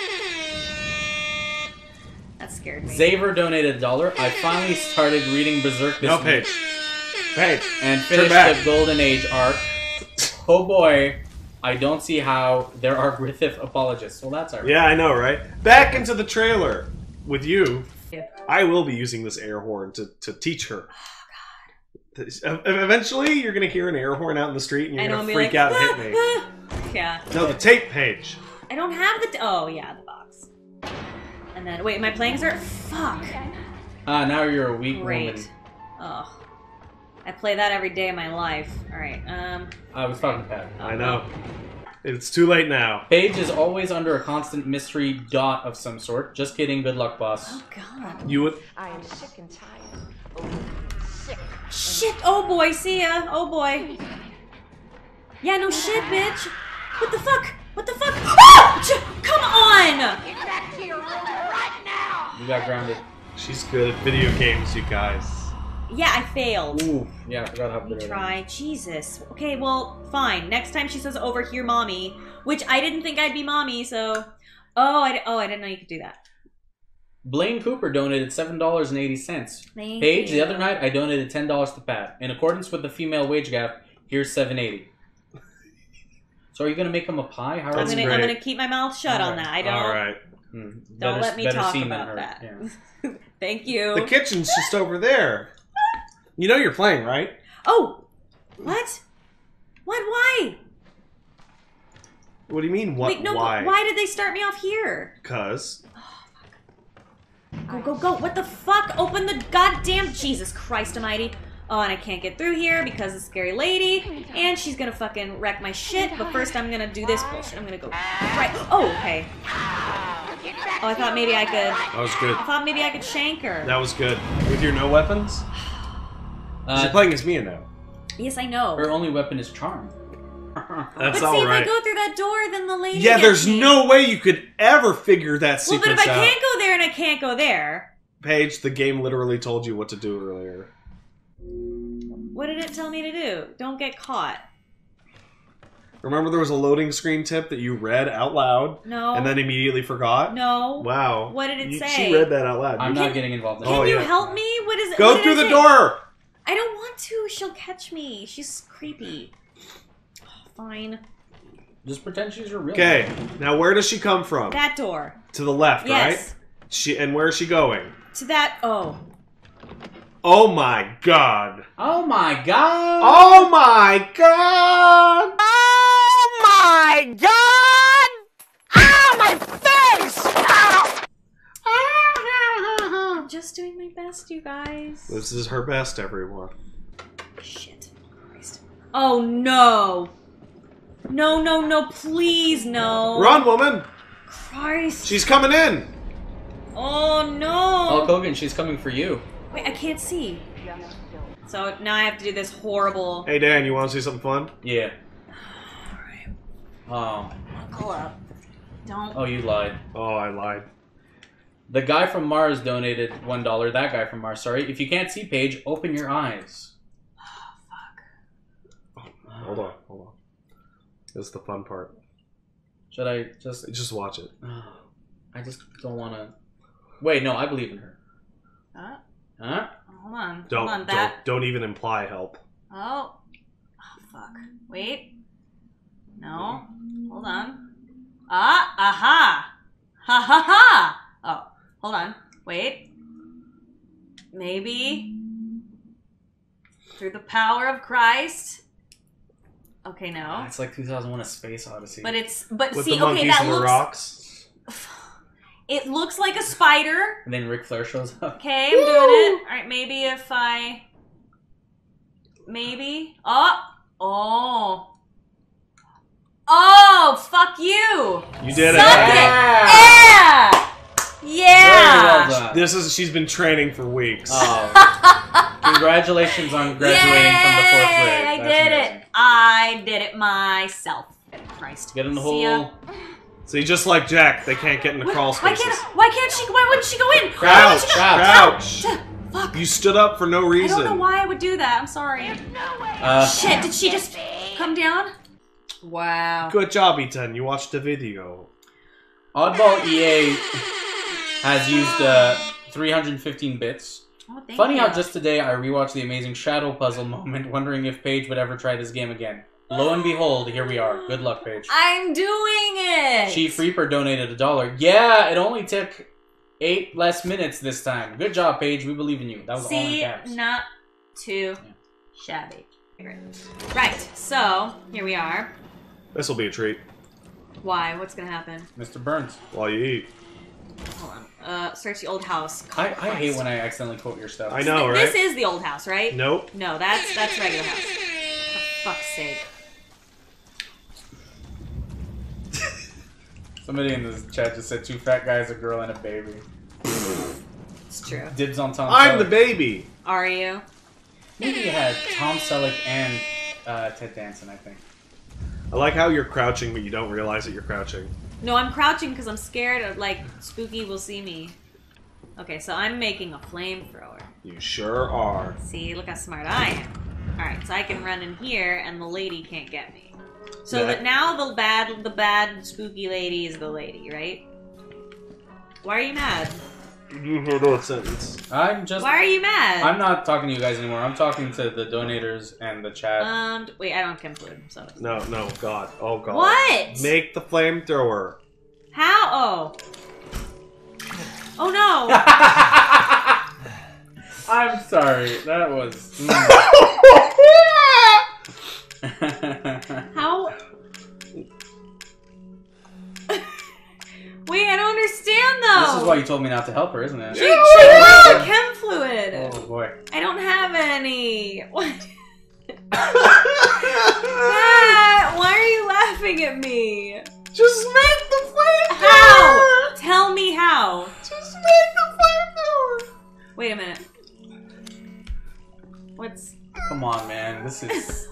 That scared me. Xaver donated a dollar. I finally started reading Berserk this No, week Paige. Paige. and Turn finished back. the Golden Age arc. Oh boy, I don't see how there are Griffith apologists. Well, that's alright. Yeah, I know, right? Back into the trailer with you. Yeah. I will be using this air horn to, to teach her. Oh, God. Eventually, you're going to hear an air horn out in the street and you're And going I'll to be freak like, out and hit me. Yeah. No, the tape page. I don't have the. Oh yeah, the box. And then wait, am I playing Zerk? Fuck. Ah, now you're a weak Great. woman. Oh. I play that every day of my life. Alright, um... I was talking to Pat. I know. It's too late now. Paige is always under a constant mystery dot of some sort. Just kidding. Good luck, boss. Oh, God. You would... I am sick and tired. Oh, sick. Shit! Oh, boy. See ya. Oh, boy. Yeah, no shit, bitch. What the fuck? What the fuck? Oh! Come on! Get back to your room right now! You got grounded. She's good at video games, you guys. Yeah, I failed. Ooh. Yeah, I forgot how Let good me it try. Jesus. Okay, well, fine. Next time she says over here, mommy, which I didn't think I'd be mommy, so... Oh, I, oh, I didn't know you could do that. Blaine Cooper donated seven dollars and eighty cents. Thank Paige, you. the other night, I donated ten dollars to Pat. In accordance with the female wage gap, here's seven eighty. So are you going to make him a pie? How are I'm That's gonna, you I'm great. gonna keep my mouth shut on that. I don't... Alright. Hmm, Don't better- let me better talk seen than about heard. that. Yeah. Thank you. The kitchen's just over there. You know you're playing, right? Oh! What? What? Why? What do you mean, what, Wait, no, why? why did they start me off here? Because... Go, go, go. What the fuck? Open the goddamn... Jesus Christ almighty. Oh, and I can't get through here because of the scary lady. And she's gonna fucking wreck my shit. But first I'm gonna do this bullshit. I'm gonna go right... Oh, okay. Oh, I thought maybe I could... That was good. I thought maybe I could shank her. That was good. With your no weapons? Uh, You're playing as Mia now. Yes, I know. her only weapon is charm. But That's see, if alright. I go through that door, then the lady Yeah, gets there's me. no way you could ever figure that Well, but sequence if I out. can't go there and I can't go there... Paige, the game literally told you what to do earlier. What did it tell me to do? Don't get caught. Remember there was a loading screen tip that you read out loud No. and then immediately forgot? No. Wow. What did it You- say? She read that out loud. I'm You- not getting involved in Can Oh, that. you yeah. help me? What is it? Go what did through it the say? door! I don't want to. She'll catch me. She's creepy. Oh, fine. Just pretend she's your real Okay, now where does she come from? That door. To the left, Yes. right? She And where is she going? To that. Oh. Oh my god. Oh my god! Oh my god! Oh my god! Ow, my face! Ow! I'm just doing my best, you guys. This is her best, everyone. Shit. Christ. Oh no. No, no, no, please, no. Run, woman! Christ. She's coming in! Oh no. Hulk Hogan, she's coming for you. Wait, I can't see. So now I have to do this horrible. Hey, Dan, you want to see something fun? Yeah. Oh. Buckle up. Don't. Oh, you lied. Oh, I lied. The guy from Mars donated one dollar. That guy from Mars, sorry. If you can't see Paige, open your eyes. Hold on, hold on. This is the fun part. Should I just... Just watch it. I just don't want to... Wait, no, I believe in her. Huh? Huh? Hold on. Don't, Hold on. don't, That. don't even imply help. Oh. Oh, fuck. Wait. No. Hold on. Ah, aha. Ha ha ha. Oh, hold on. Wait. Maybe. Through the power of Christ. Okay, no. It's like two thousand one: A Space Odyssey. But it's, but With see, the okay, monkeys that and the looks, rocks. it looks like a spider. And then Ric Flair shows up. Okay, I'm doing it. Alright, maybe if I... Maybe. Oh! Oh! Oh! Fuck you! You did Suck it. it! Yeah! Yeah! Very well done. This is, she's been training for weeks. Oh. Congratulations on graduating from the fourth grade. Yay, I That's did amazing. it. I did it myself. Christ. Get in the See ya. hole. See, just like Jack, they can't get in the crawl Why spaces. can't, why can't she, why wouldn't she go in? Why Crouch, wouldn't she go- crouch. Ouch. Fuck. You stood up for no I reason. don't know why I would do that. I'm sorry. Uh, Shit, did she just come down? Wow. Good job, Ethan. You watched the video. Oddball E A has used uh, three hundred fifteen bits. Oh, thank Funny you. how just today I rewatched the amazing Shadow Puzzle moment, wondering if Paige would ever try this game again. Lo and behold, here we are. Good luck, Paige. I'm doing it! Chief Reaper donated a dollar. Yeah, it only took eight less minutes this time. Good job, Paige. We believe in you. That was all in See, caps. not too shabby. Right, so, here we are. This will be a treat Why? What's gonna happen? Mister Burns. while you eat. Hold on. Uh, search the old house. I, I hate when I accidentally quote your stuff. I know, right? This is the old house, right? Nope. No, that's that's regular house. For fuck's sake. Somebody in this chat just said two fat guys, a girl, and a baby. It's true. Dibs on Tom I'm Selleck. the baby. Are you? Maybe you had Tom Selleck and uh, Ted Danson, I think. I like how you're crouching, but you don't realize that you're crouching. No, I'm crouching because I'm scared of, like, Spooky will see me. Okay, so I'm making a flamethrower. You sure are. See, look how smart I am. Alright, so I can run in here and the lady can't get me. So Yeah. that now the bad the bad spooky lady is the lady, right? Why are you mad? You heard that sentence. I'm just. Why are you mad? I'm not talking to you guys anymore. I'm talking to the donators and the chat. Um, wait, I don't have chem fluid, so. No, no, God. Oh, God. What? Make the flamethrower. How? Oh. Oh no! I'm sorry. That was. mm. How? Wait, I don't understand though! This is why you told me not to help her, isn't it? She, she wanted chem fluid! Oh boy. I don't have any! What? Matt, why are you laughing at me? Just make the flamethrower! How? Tell me how. Just make the flamethrower! Wait a minute. What's... Come on, man. This is.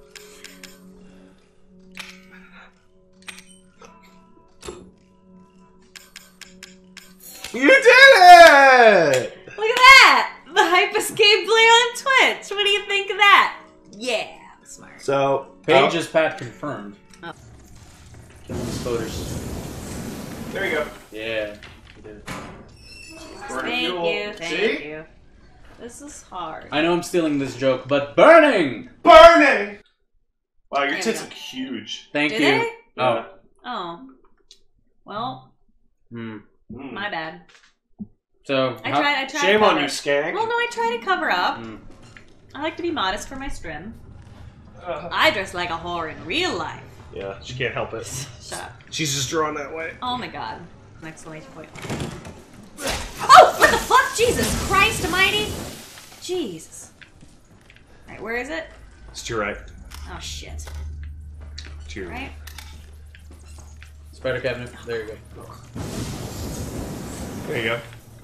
You did it! Look at that! The Hype Escape play on Twitch! What do you think of that? Yeah, smart. So, Paige oh, is Pat confirmed. Oh. Killing these voters. there you go. Yeah. You did. Thank you, thank See? you. This is hard. I know I'm stealing this joke, but burning! Burning! Wow, your There we tits go. look huge. Thank Did you. they? Oh. Oh. Well, Hmm. Mm. my bad. So. I how- tried, I tried Shame to on cover. you, Skank. Well, no, I try to cover up. Hmm. I like to be modest for my stream. Uh, I dress like a whore in real life. yeah, she can't help it. Shut up. She's just drawn that way. Oh my god. An exclamation point. Oh! What the fuck? Jesus Christ almighty! Jesus. Alright, where is it? It's to your right. Oh shit. To your Right? Spider cabinet. There you go. There you go.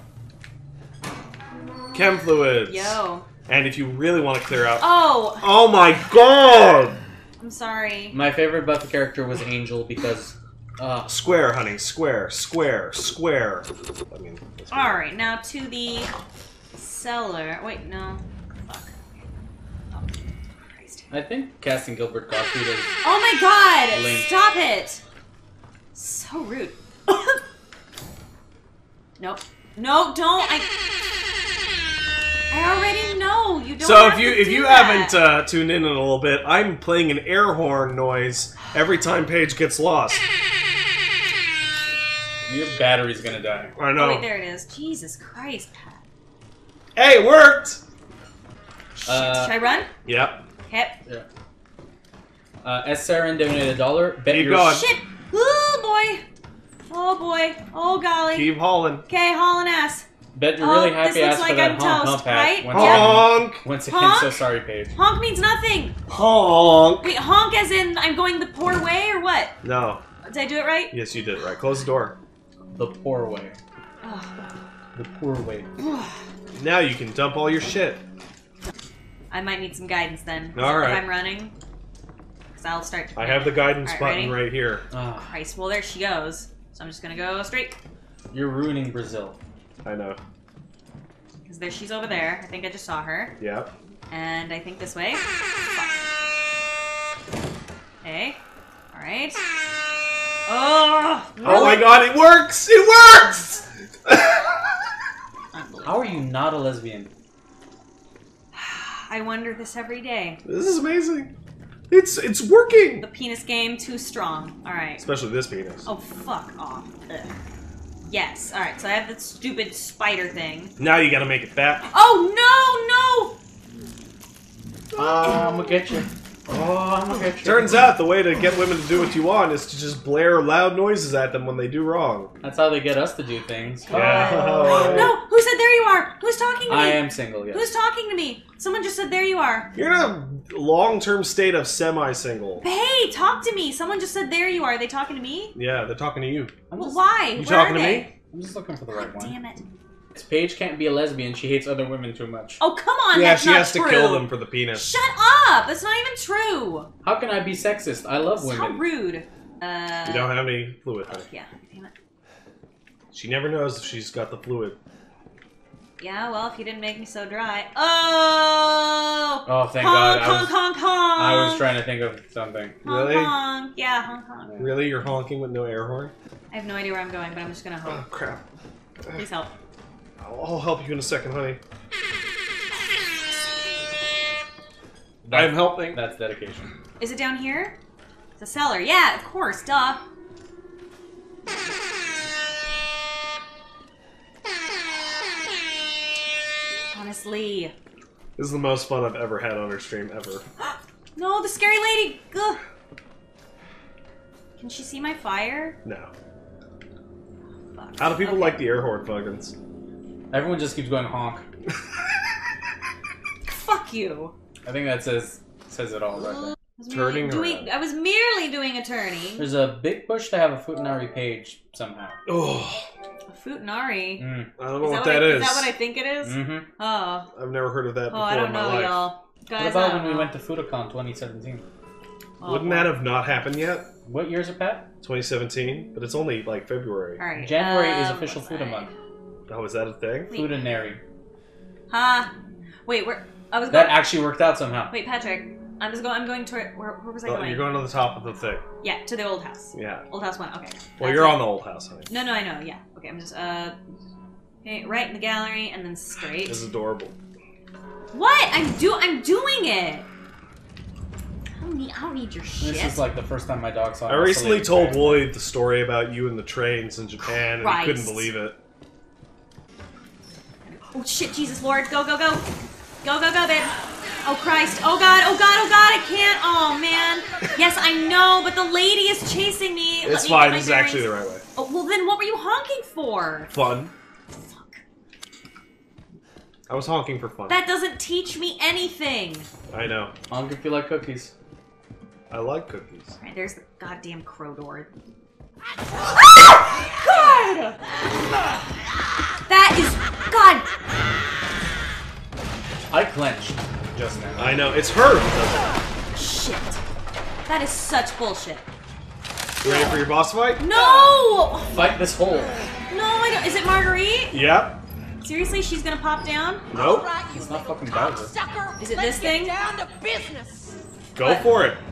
Chem fluids. Yo. And if you really want to clear out. Oh! Oh my god! I'm sorry. My favorite Buffy character was Angel because. Uh, Square, honey. Square. Square. Square. I mean. that's weird. Alright, now to the cellar. Wait, no. Fuck. Oh, Christ. I think casting Gilbert Gottfried is. Oh my god! Link. Stop it! So rude. Nope. No, don't. I. I already know. You don't. So have if you to if do you that. haven't uh, tuned in in a little bit, I'm playing an air horn noise every time Paige gets lost. Your battery's gonna die. I Oh, know. wait, there it is. Jesus Christ, Pat. Hey, it worked. Uh, Should I run? Yep. Hip. Uh, S. Saren donated a dollar. Bet Keep your going. Shit. Oh boy. Oh boy. Oh golly. Keep hauling. Okay, hauling ass. Bet you're Oh, really this happy looks ass like for that I'm honk toast, hump hat. right? Once, Yeah. Honk. again, once again, Honk? so sorry, Paige. Honk means nothing. Honk. Wait, honk as in I'm going the poor way or what? No. Did I do it right? Yes, you did it right. Close the door. The poor way. Oh. The poor way. Now you can dump all your shit. I might need some guidance then. All right. If I'm running. Because I'll start to I have the guidance All right, button ready? right here. Ah, Christ, well there she goes. So I'm just gonna go straight. you're ruining Brazil. I know. Because there she's over there. I think I just saw her. Yep. And I think this way. Fuck. Okay. Alright. Oh! Oh my god, it works! It works! How are you not a lesbian? I wonder this every day. This is amazing. It's it's working. The penis game too strong. Alright. Especially this penis. Oh, fuck off. Ugh. Yes. Alright, so I have this stupid spider thing. Now you gotta make it fat. Oh, no, no! Uh, I'm gonna get you. Oh, I'm okay. Turns out the way to get women to do what you want is to just blare loud noises at them when they do wrong. That's how they get us to do things. Yeah. No, who said there you are? Who's talking to me? I am single, yes. Who's talking to me? Someone just said there you are. You're in a long-term state of semi-single. Hey, talk to me. Someone just said there you are. Are they talking to me? Yeah, they're talking to you. I'm Well, just, why? You Where talking are to they? me? I'm just looking for the right one. Damn it. Paige can't be a lesbian. She hates other women too much. Oh, come on. Yeah, that's she not has true. to kill them for the penis. Shut up. That's not even true. How can I be sexist? I love How women. rude. Uh, You don't have any fluid, honey. Yeah, damn it. She never knows if she's got the fluid. Yeah, well, if you didn't make me so dry. Oh! Oh, thank honk, God. I honk, was, honk, honk. I was trying to think of something. Honk, Really? honk. Yeah, honk, honk. Really? You're honking with no air horn? I have no idea where I'm going, but I'm just gonna Oh, hope. crap. Please help. I'll I'll help you in a second, honey. That's- I'm helping. That's dedication. Is it down here? It's a cellar. Yeah, of course. Duh. Honestly. This is the most fun I've ever had on her stream, ever. No, the scary lady! Ugh. Can she see my fire? No. Fuck. How do people Okay. like the air horn fuckins? Everyone just keeps going honk. Fuck you. I think that says says it all right there. I was Turning merely doing, around. I was merely doing a turning. There's a big push to have a Futanari page somehow. Oh, A Futanari. Mm. I don't know Is what that that I, is. is that what I think it is? Mm-hmm. Oh. I've never heard of that Oh, before I don't in my know, life. y'all. Guys, What about I when don't we know. went to Futicon twenty seventeen? Oh, Wouldn't boy. that have not happened yet? What year is it, Pat? twenty seventeen? But it's only like February. Alright. January is um, official what's Futa I- month. Oh, is that a thing? Wait. Futanari. Huh? Wait, where? I was That going. actually worked out somehow. Wait, Patrick. I'm just going. I'm going toward. Where, where was I Oh, going? you're going on the top of the thing. Yeah, to the old house. Yeah. Old house one. Okay. Well, That's you're it. on the old house, honey. No, no, I know. Yeah. Okay, I'm just uh. Okay, right in the gallery and then straight. This is adorable. What? I'm do. I'm doing it. I don't need. I don't need your shit. This is like the first time my dog saw I an recently isolated told bear. Lloyd the story about you and the trains in Japan, and he Christ. couldn't believe it. Oh shit! Jesus Lord! Go go go! Go go go, babe! Oh Christ! Oh God! Oh God! Oh God! I can't! Oh man! Yes, I know, but the lady is chasing me. Let It's me fine. get my This is actually the bearings. right way. Oh well, then what were you honking for? Fun. Fuck. I was honking for fun. That doesn't teach me anything. I know. Honk if you like cookies. I like cookies. All right, there's the goddamn crow door. Ah! God! That is God. I clenched just now. I know. It's her. who does Shit. That is such bullshit. it. You ready for your boss fight? No! Fight this hole. No, I don't. Is it Marguerite? Yep. Seriously, she's gonna pop down? Nope. It's not fucking Bowser. Is it this thing? Down to business. Go What? for it.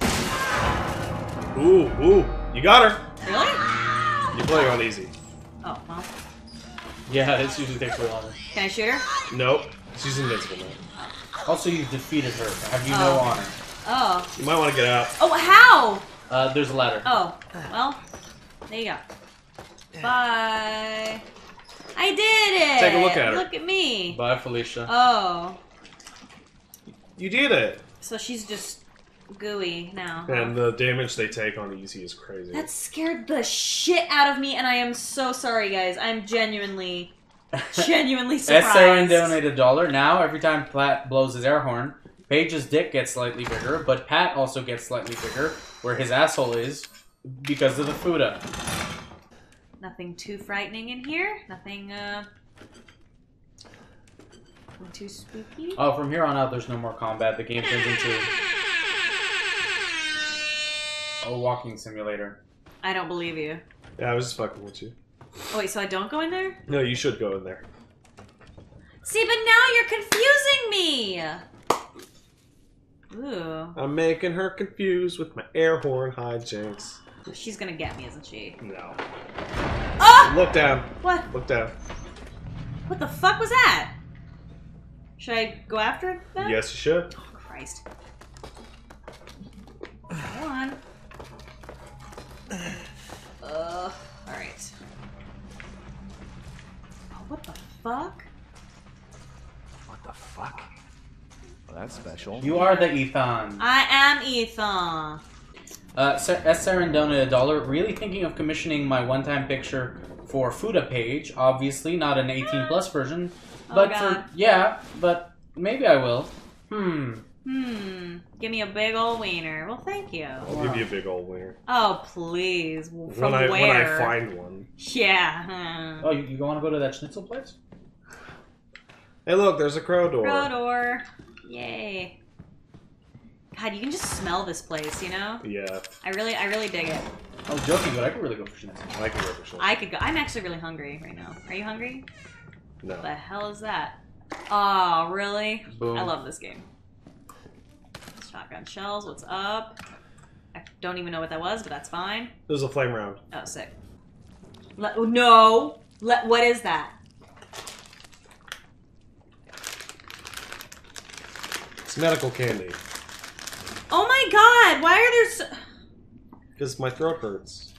Ooh, ooh. You got her. Really? You play on easy. Oh, well. Yeah, this usually takes way longer. Can I shoot her? Nope. She's invincible now. Also, you've defeated her. Have you Oh. no honor? Oh. You might want to get out. Oh, how? Uh, there's a ladder. Oh, well, there you go. Bye. I did it! Take a look at her. Look at me. Bye, Felicia. Oh. You did it. So she's just gooey now. And the damage they take on easy is crazy. That scared the shit out of me, and I am so sorry, guys. I'm genuinely, genuinely surprised. S. Saren donated a dollar. Now, every time Pat blows his air horn, Paige's dick gets slightly bigger, but Pat also gets slightly bigger, where his asshole is, because of the Fuda. Nothing too frightening in here. Nothing, uh... nothing too spooky. Oh, from here on out, there's no more combat. The game turns into a walking simulator. I don't believe you. Yeah, I was just fucking with you. Oh, wait, so I don't go in there? No, you should go in there. See, but now you're confusing me! Ooh. I'm making her confused with my air horn hijinks. She's gonna get me, isn't she? No. Ah! Look down. What? Look down. What the fuck was that? Should I go after it then? Yes, you should. Oh, Christ. Go on. Uh, alright. Oh, what the fuck? What the fuck? that's special. You are the Ethan. I am Ethan. Uh, Sa- S. Saren donated a dollar. Really thinking of commissioning my one-time picture for Fuda page. Obviously, not an eighteen plus version. But Oh, for God. yeah, but maybe I will. Hmm. Hmm. Give me a big old wiener. Well, thank you. I'll give you a big old wiener. Oh, please. From When I, where? when I find one. Yeah. Oh, you, you want to go to that schnitzel place? Hey, look, there's a crow door. Crow door. Yay. God, you can just smell this place, you know? Yeah, I really, I really dig it. Oh, joking, but I could really go for schnitzel. I can go for sure. I could go. I'm actually really hungry right now. Are you hungry? No. What the hell is that? Oh, really? Boom. I love this game. Shotgun shells, what's up? I don't even know what that was, but that's fine. There's a flame round. Oh, sick. Le no! Le what is that? It's medical candy. Oh my god! Why are there so... Because my throat hurts.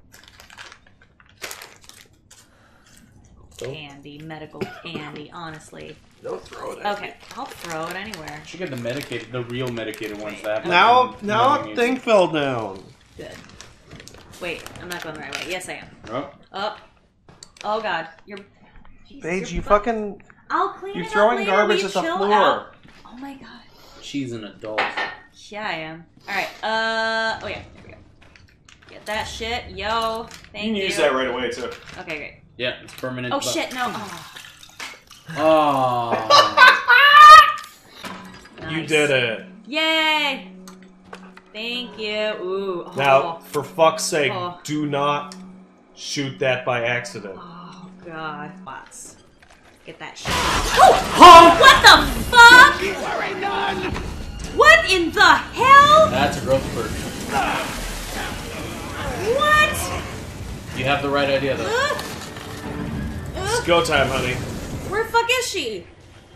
Don't, Candy, medical candy, honestly. don't throw it at Okay, I'll throw it anywhere. You should get the medicated, the real medicated ones. That me. Now, fucking now a nothing is- thing fell down. Good. Wait, I'm not going the right way. Yes, I am. Oh. Up. Oh god, you're... Jesus, Paige, you're you fu- fucking... I'll clean You're it throwing up later. garbage Will you at the chill floor. out? Oh my god. She's an adult. Yeah, I am. Alright, uh... Oh yeah, there we go. Get that shit. Yo, thank You you. can use that right away, too. Okay, great. Yeah, it's permanent. Oh but- shit, no. Oh. Oh. You Nice. did it. Yay! Thank you. Ooh. Oh. Now, for fuck's sake, Oh. do not shoot that by accident. Oh god. Bots. Get that shit. Oh! What the fuck? You are a nun! What in the hell? That's a growth spurt. What? You have the right idea, though. Uh, It's uh, go time, honey. where the fuck is she?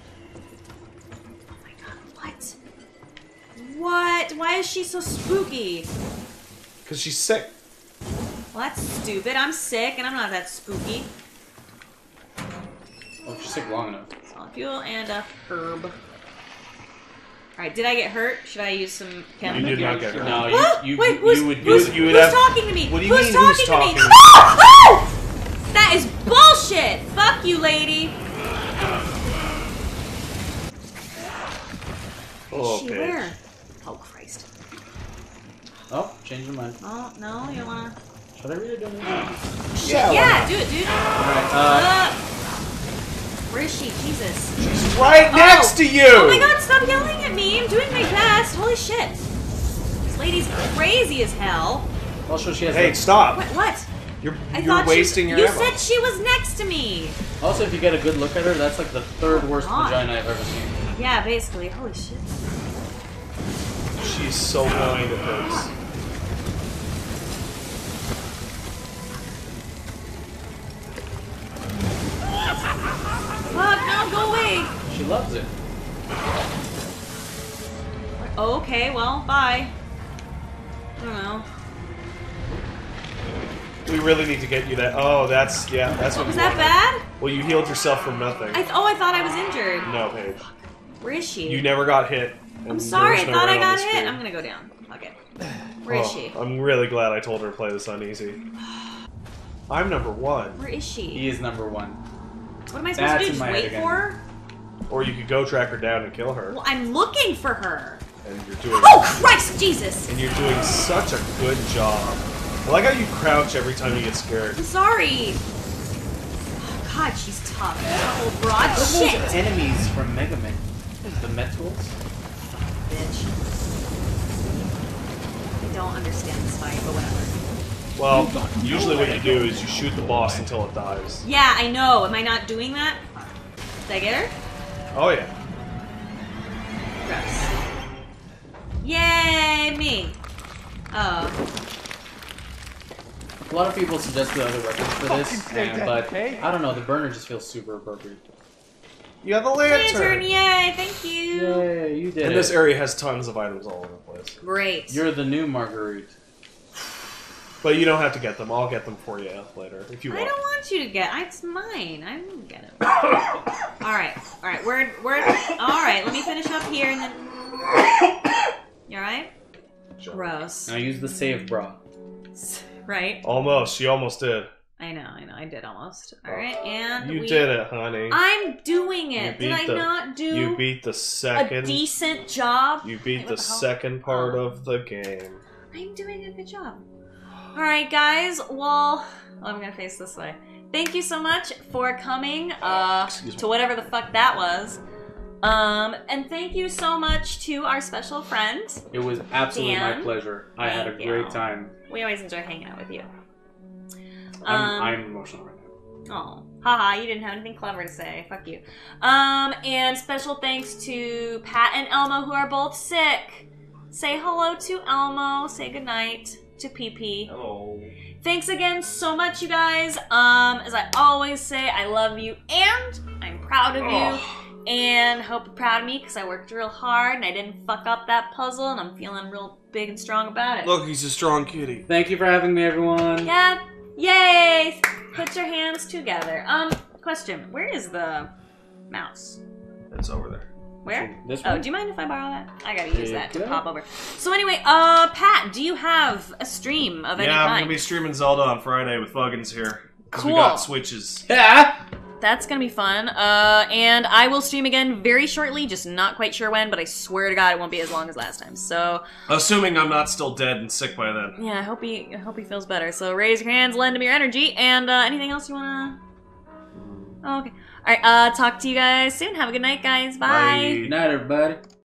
Oh my god, what? What? Why is she so spooky? Because she's sick. Well, that's stupid. I'm sick and I'm not that spooky. Oh, she's sick long enough. Solid fuel and a herb. Alright, did I get hurt? Should I use some chemical? You did not get hurt. No, you, Ah! you, Wait, you, who's, you would who's, use. you would who's have- talking to me? What do you who's mean, talking who's to me? talking? Ah! Ah! That is bullshit! Fuck you, lady! Oh, She Paige. where? Oh, Christ. Oh, change your mind. Oh, no, you don't wanna... Should I read it? Yeah, yeah do it, dude. Alright, uh, Uh, where is she? Jesus. She's right Oh. next to you! Oh my god, stop yelling at me! I'm doing my best. Holy shit. This lady's crazy as hell. also, she has. Hey, a- stop! What? What? You're, I you're thought wasting she, your You ammo. said she was next to me. Also, if you get a good look at her, that's like the third worst God. vagina I've ever seen. Yeah, basically. Holy shit. She's so blind, it hurts. Fuck, no, go away. She loves it. Oh, okay, well, bye. I don't know. We really need to get you that. Oh, that's, yeah, that's what Was you that wanted. bad? Well, you healed yourself from nothing. I th oh, I thought I was injured. No, Paige. Where is she? You never got hit. and I'm there sorry, was I no thought red I on got the hit. screen. I'm gonna go down. Fuck it. Where is Oh, she? I'm really glad I told her to play this on easy. I'm number one. Where is she? He is number one. What am I supposed That's to do? in Just my head wait again. for her? Or you could go track her down and kill her. Well, I'm looking for her. And you're doing Oh, Christ, Jesus! and you're doing such a good job. I like how you crouch every time you get scared. I'm sorry. Oh, God, she's tough. That whole broad Look at shit. those enemies from Mega Man. The Metals. Bitch. I don't understand this fight, but whatever. Well, usually what you do is you shoot the boss until it dies. Yeah, I know. Am I not doing that? Did I get her? Oh yeah. Gross. Yay, me. Oh. A lot of people suggested other weapons for this, say and, that, but okay? I don't know. The burner just feels super appropriate. You have the Lantern, lantern. yay, thank you. Yay, you did And it. this area has tons of items all over the place. Great. You're the new Marguerite. But you don't have to get them. I'll get them for you later if you I want. don't want you to get. It's mine. I didn't get it. all right, all right. Word, word. All right. Let me finish up here and then. You all right? Sure. Gross. Now use the save bra. Right. Almost. She almost did. I know. I know. I did almost. All right, and You we... did it, honey. I'm doing it. You Did beat I the- not do You beat the a second. decent job? You Wait, beat what the the hell? second part Oh. of the game. I'm doing a good job. All right, guys. Well, I'm gonna face this way. Thank you so much for coming uh, Excuse me. to whatever the fuck that was. Um, and thank you so much to our special friend. It was absolutely my Dan, pleasure. I had a thank great you. time. We always enjoy hanging out with you. I'm, Um, I'm emotional right now. Oh, haha, you didn't have anything clever to say. Fuck you. Um, and special thanks to Pat and Elmo, who are both sick. Say hello to Elmo. Say goodnight to P P. Hello. Thanks again so much, you guys. Um, as I always say, I love you and I'm proud of you. And hope you're proud of me because I worked real hard and I didn't fuck up that puzzle and I'm feeling real big and strong about it. Look, he's a strong kitty. Thank you for having me, everyone. Yeah. Yay! Put your hands together. Um, question. Where is the mouse? It's over there. Where? This Oh, one? do you mind if I borrow that? I gotta use that to Yeah. pop over. So anyway, uh, Pat, do you have a stream of any Yeah, I'm kind? gonna be streaming Zelda on Friday with Fuggins here. Because we Cool. got Switches. Yeah. That's gonna be fun. Uh, and I will stream again very shortly, just not quite sure when, but I swear to God it won't be as long as last time. So, Assuming I'm not still dead and sick by then. yeah, I hope he, I hope he feels better. So raise your hands, lend him your energy, and uh, anything else you wanna... Oh, okay. Alright, uh, talk to you guys soon. Have a good night, guys. Bye. Good night, everybody.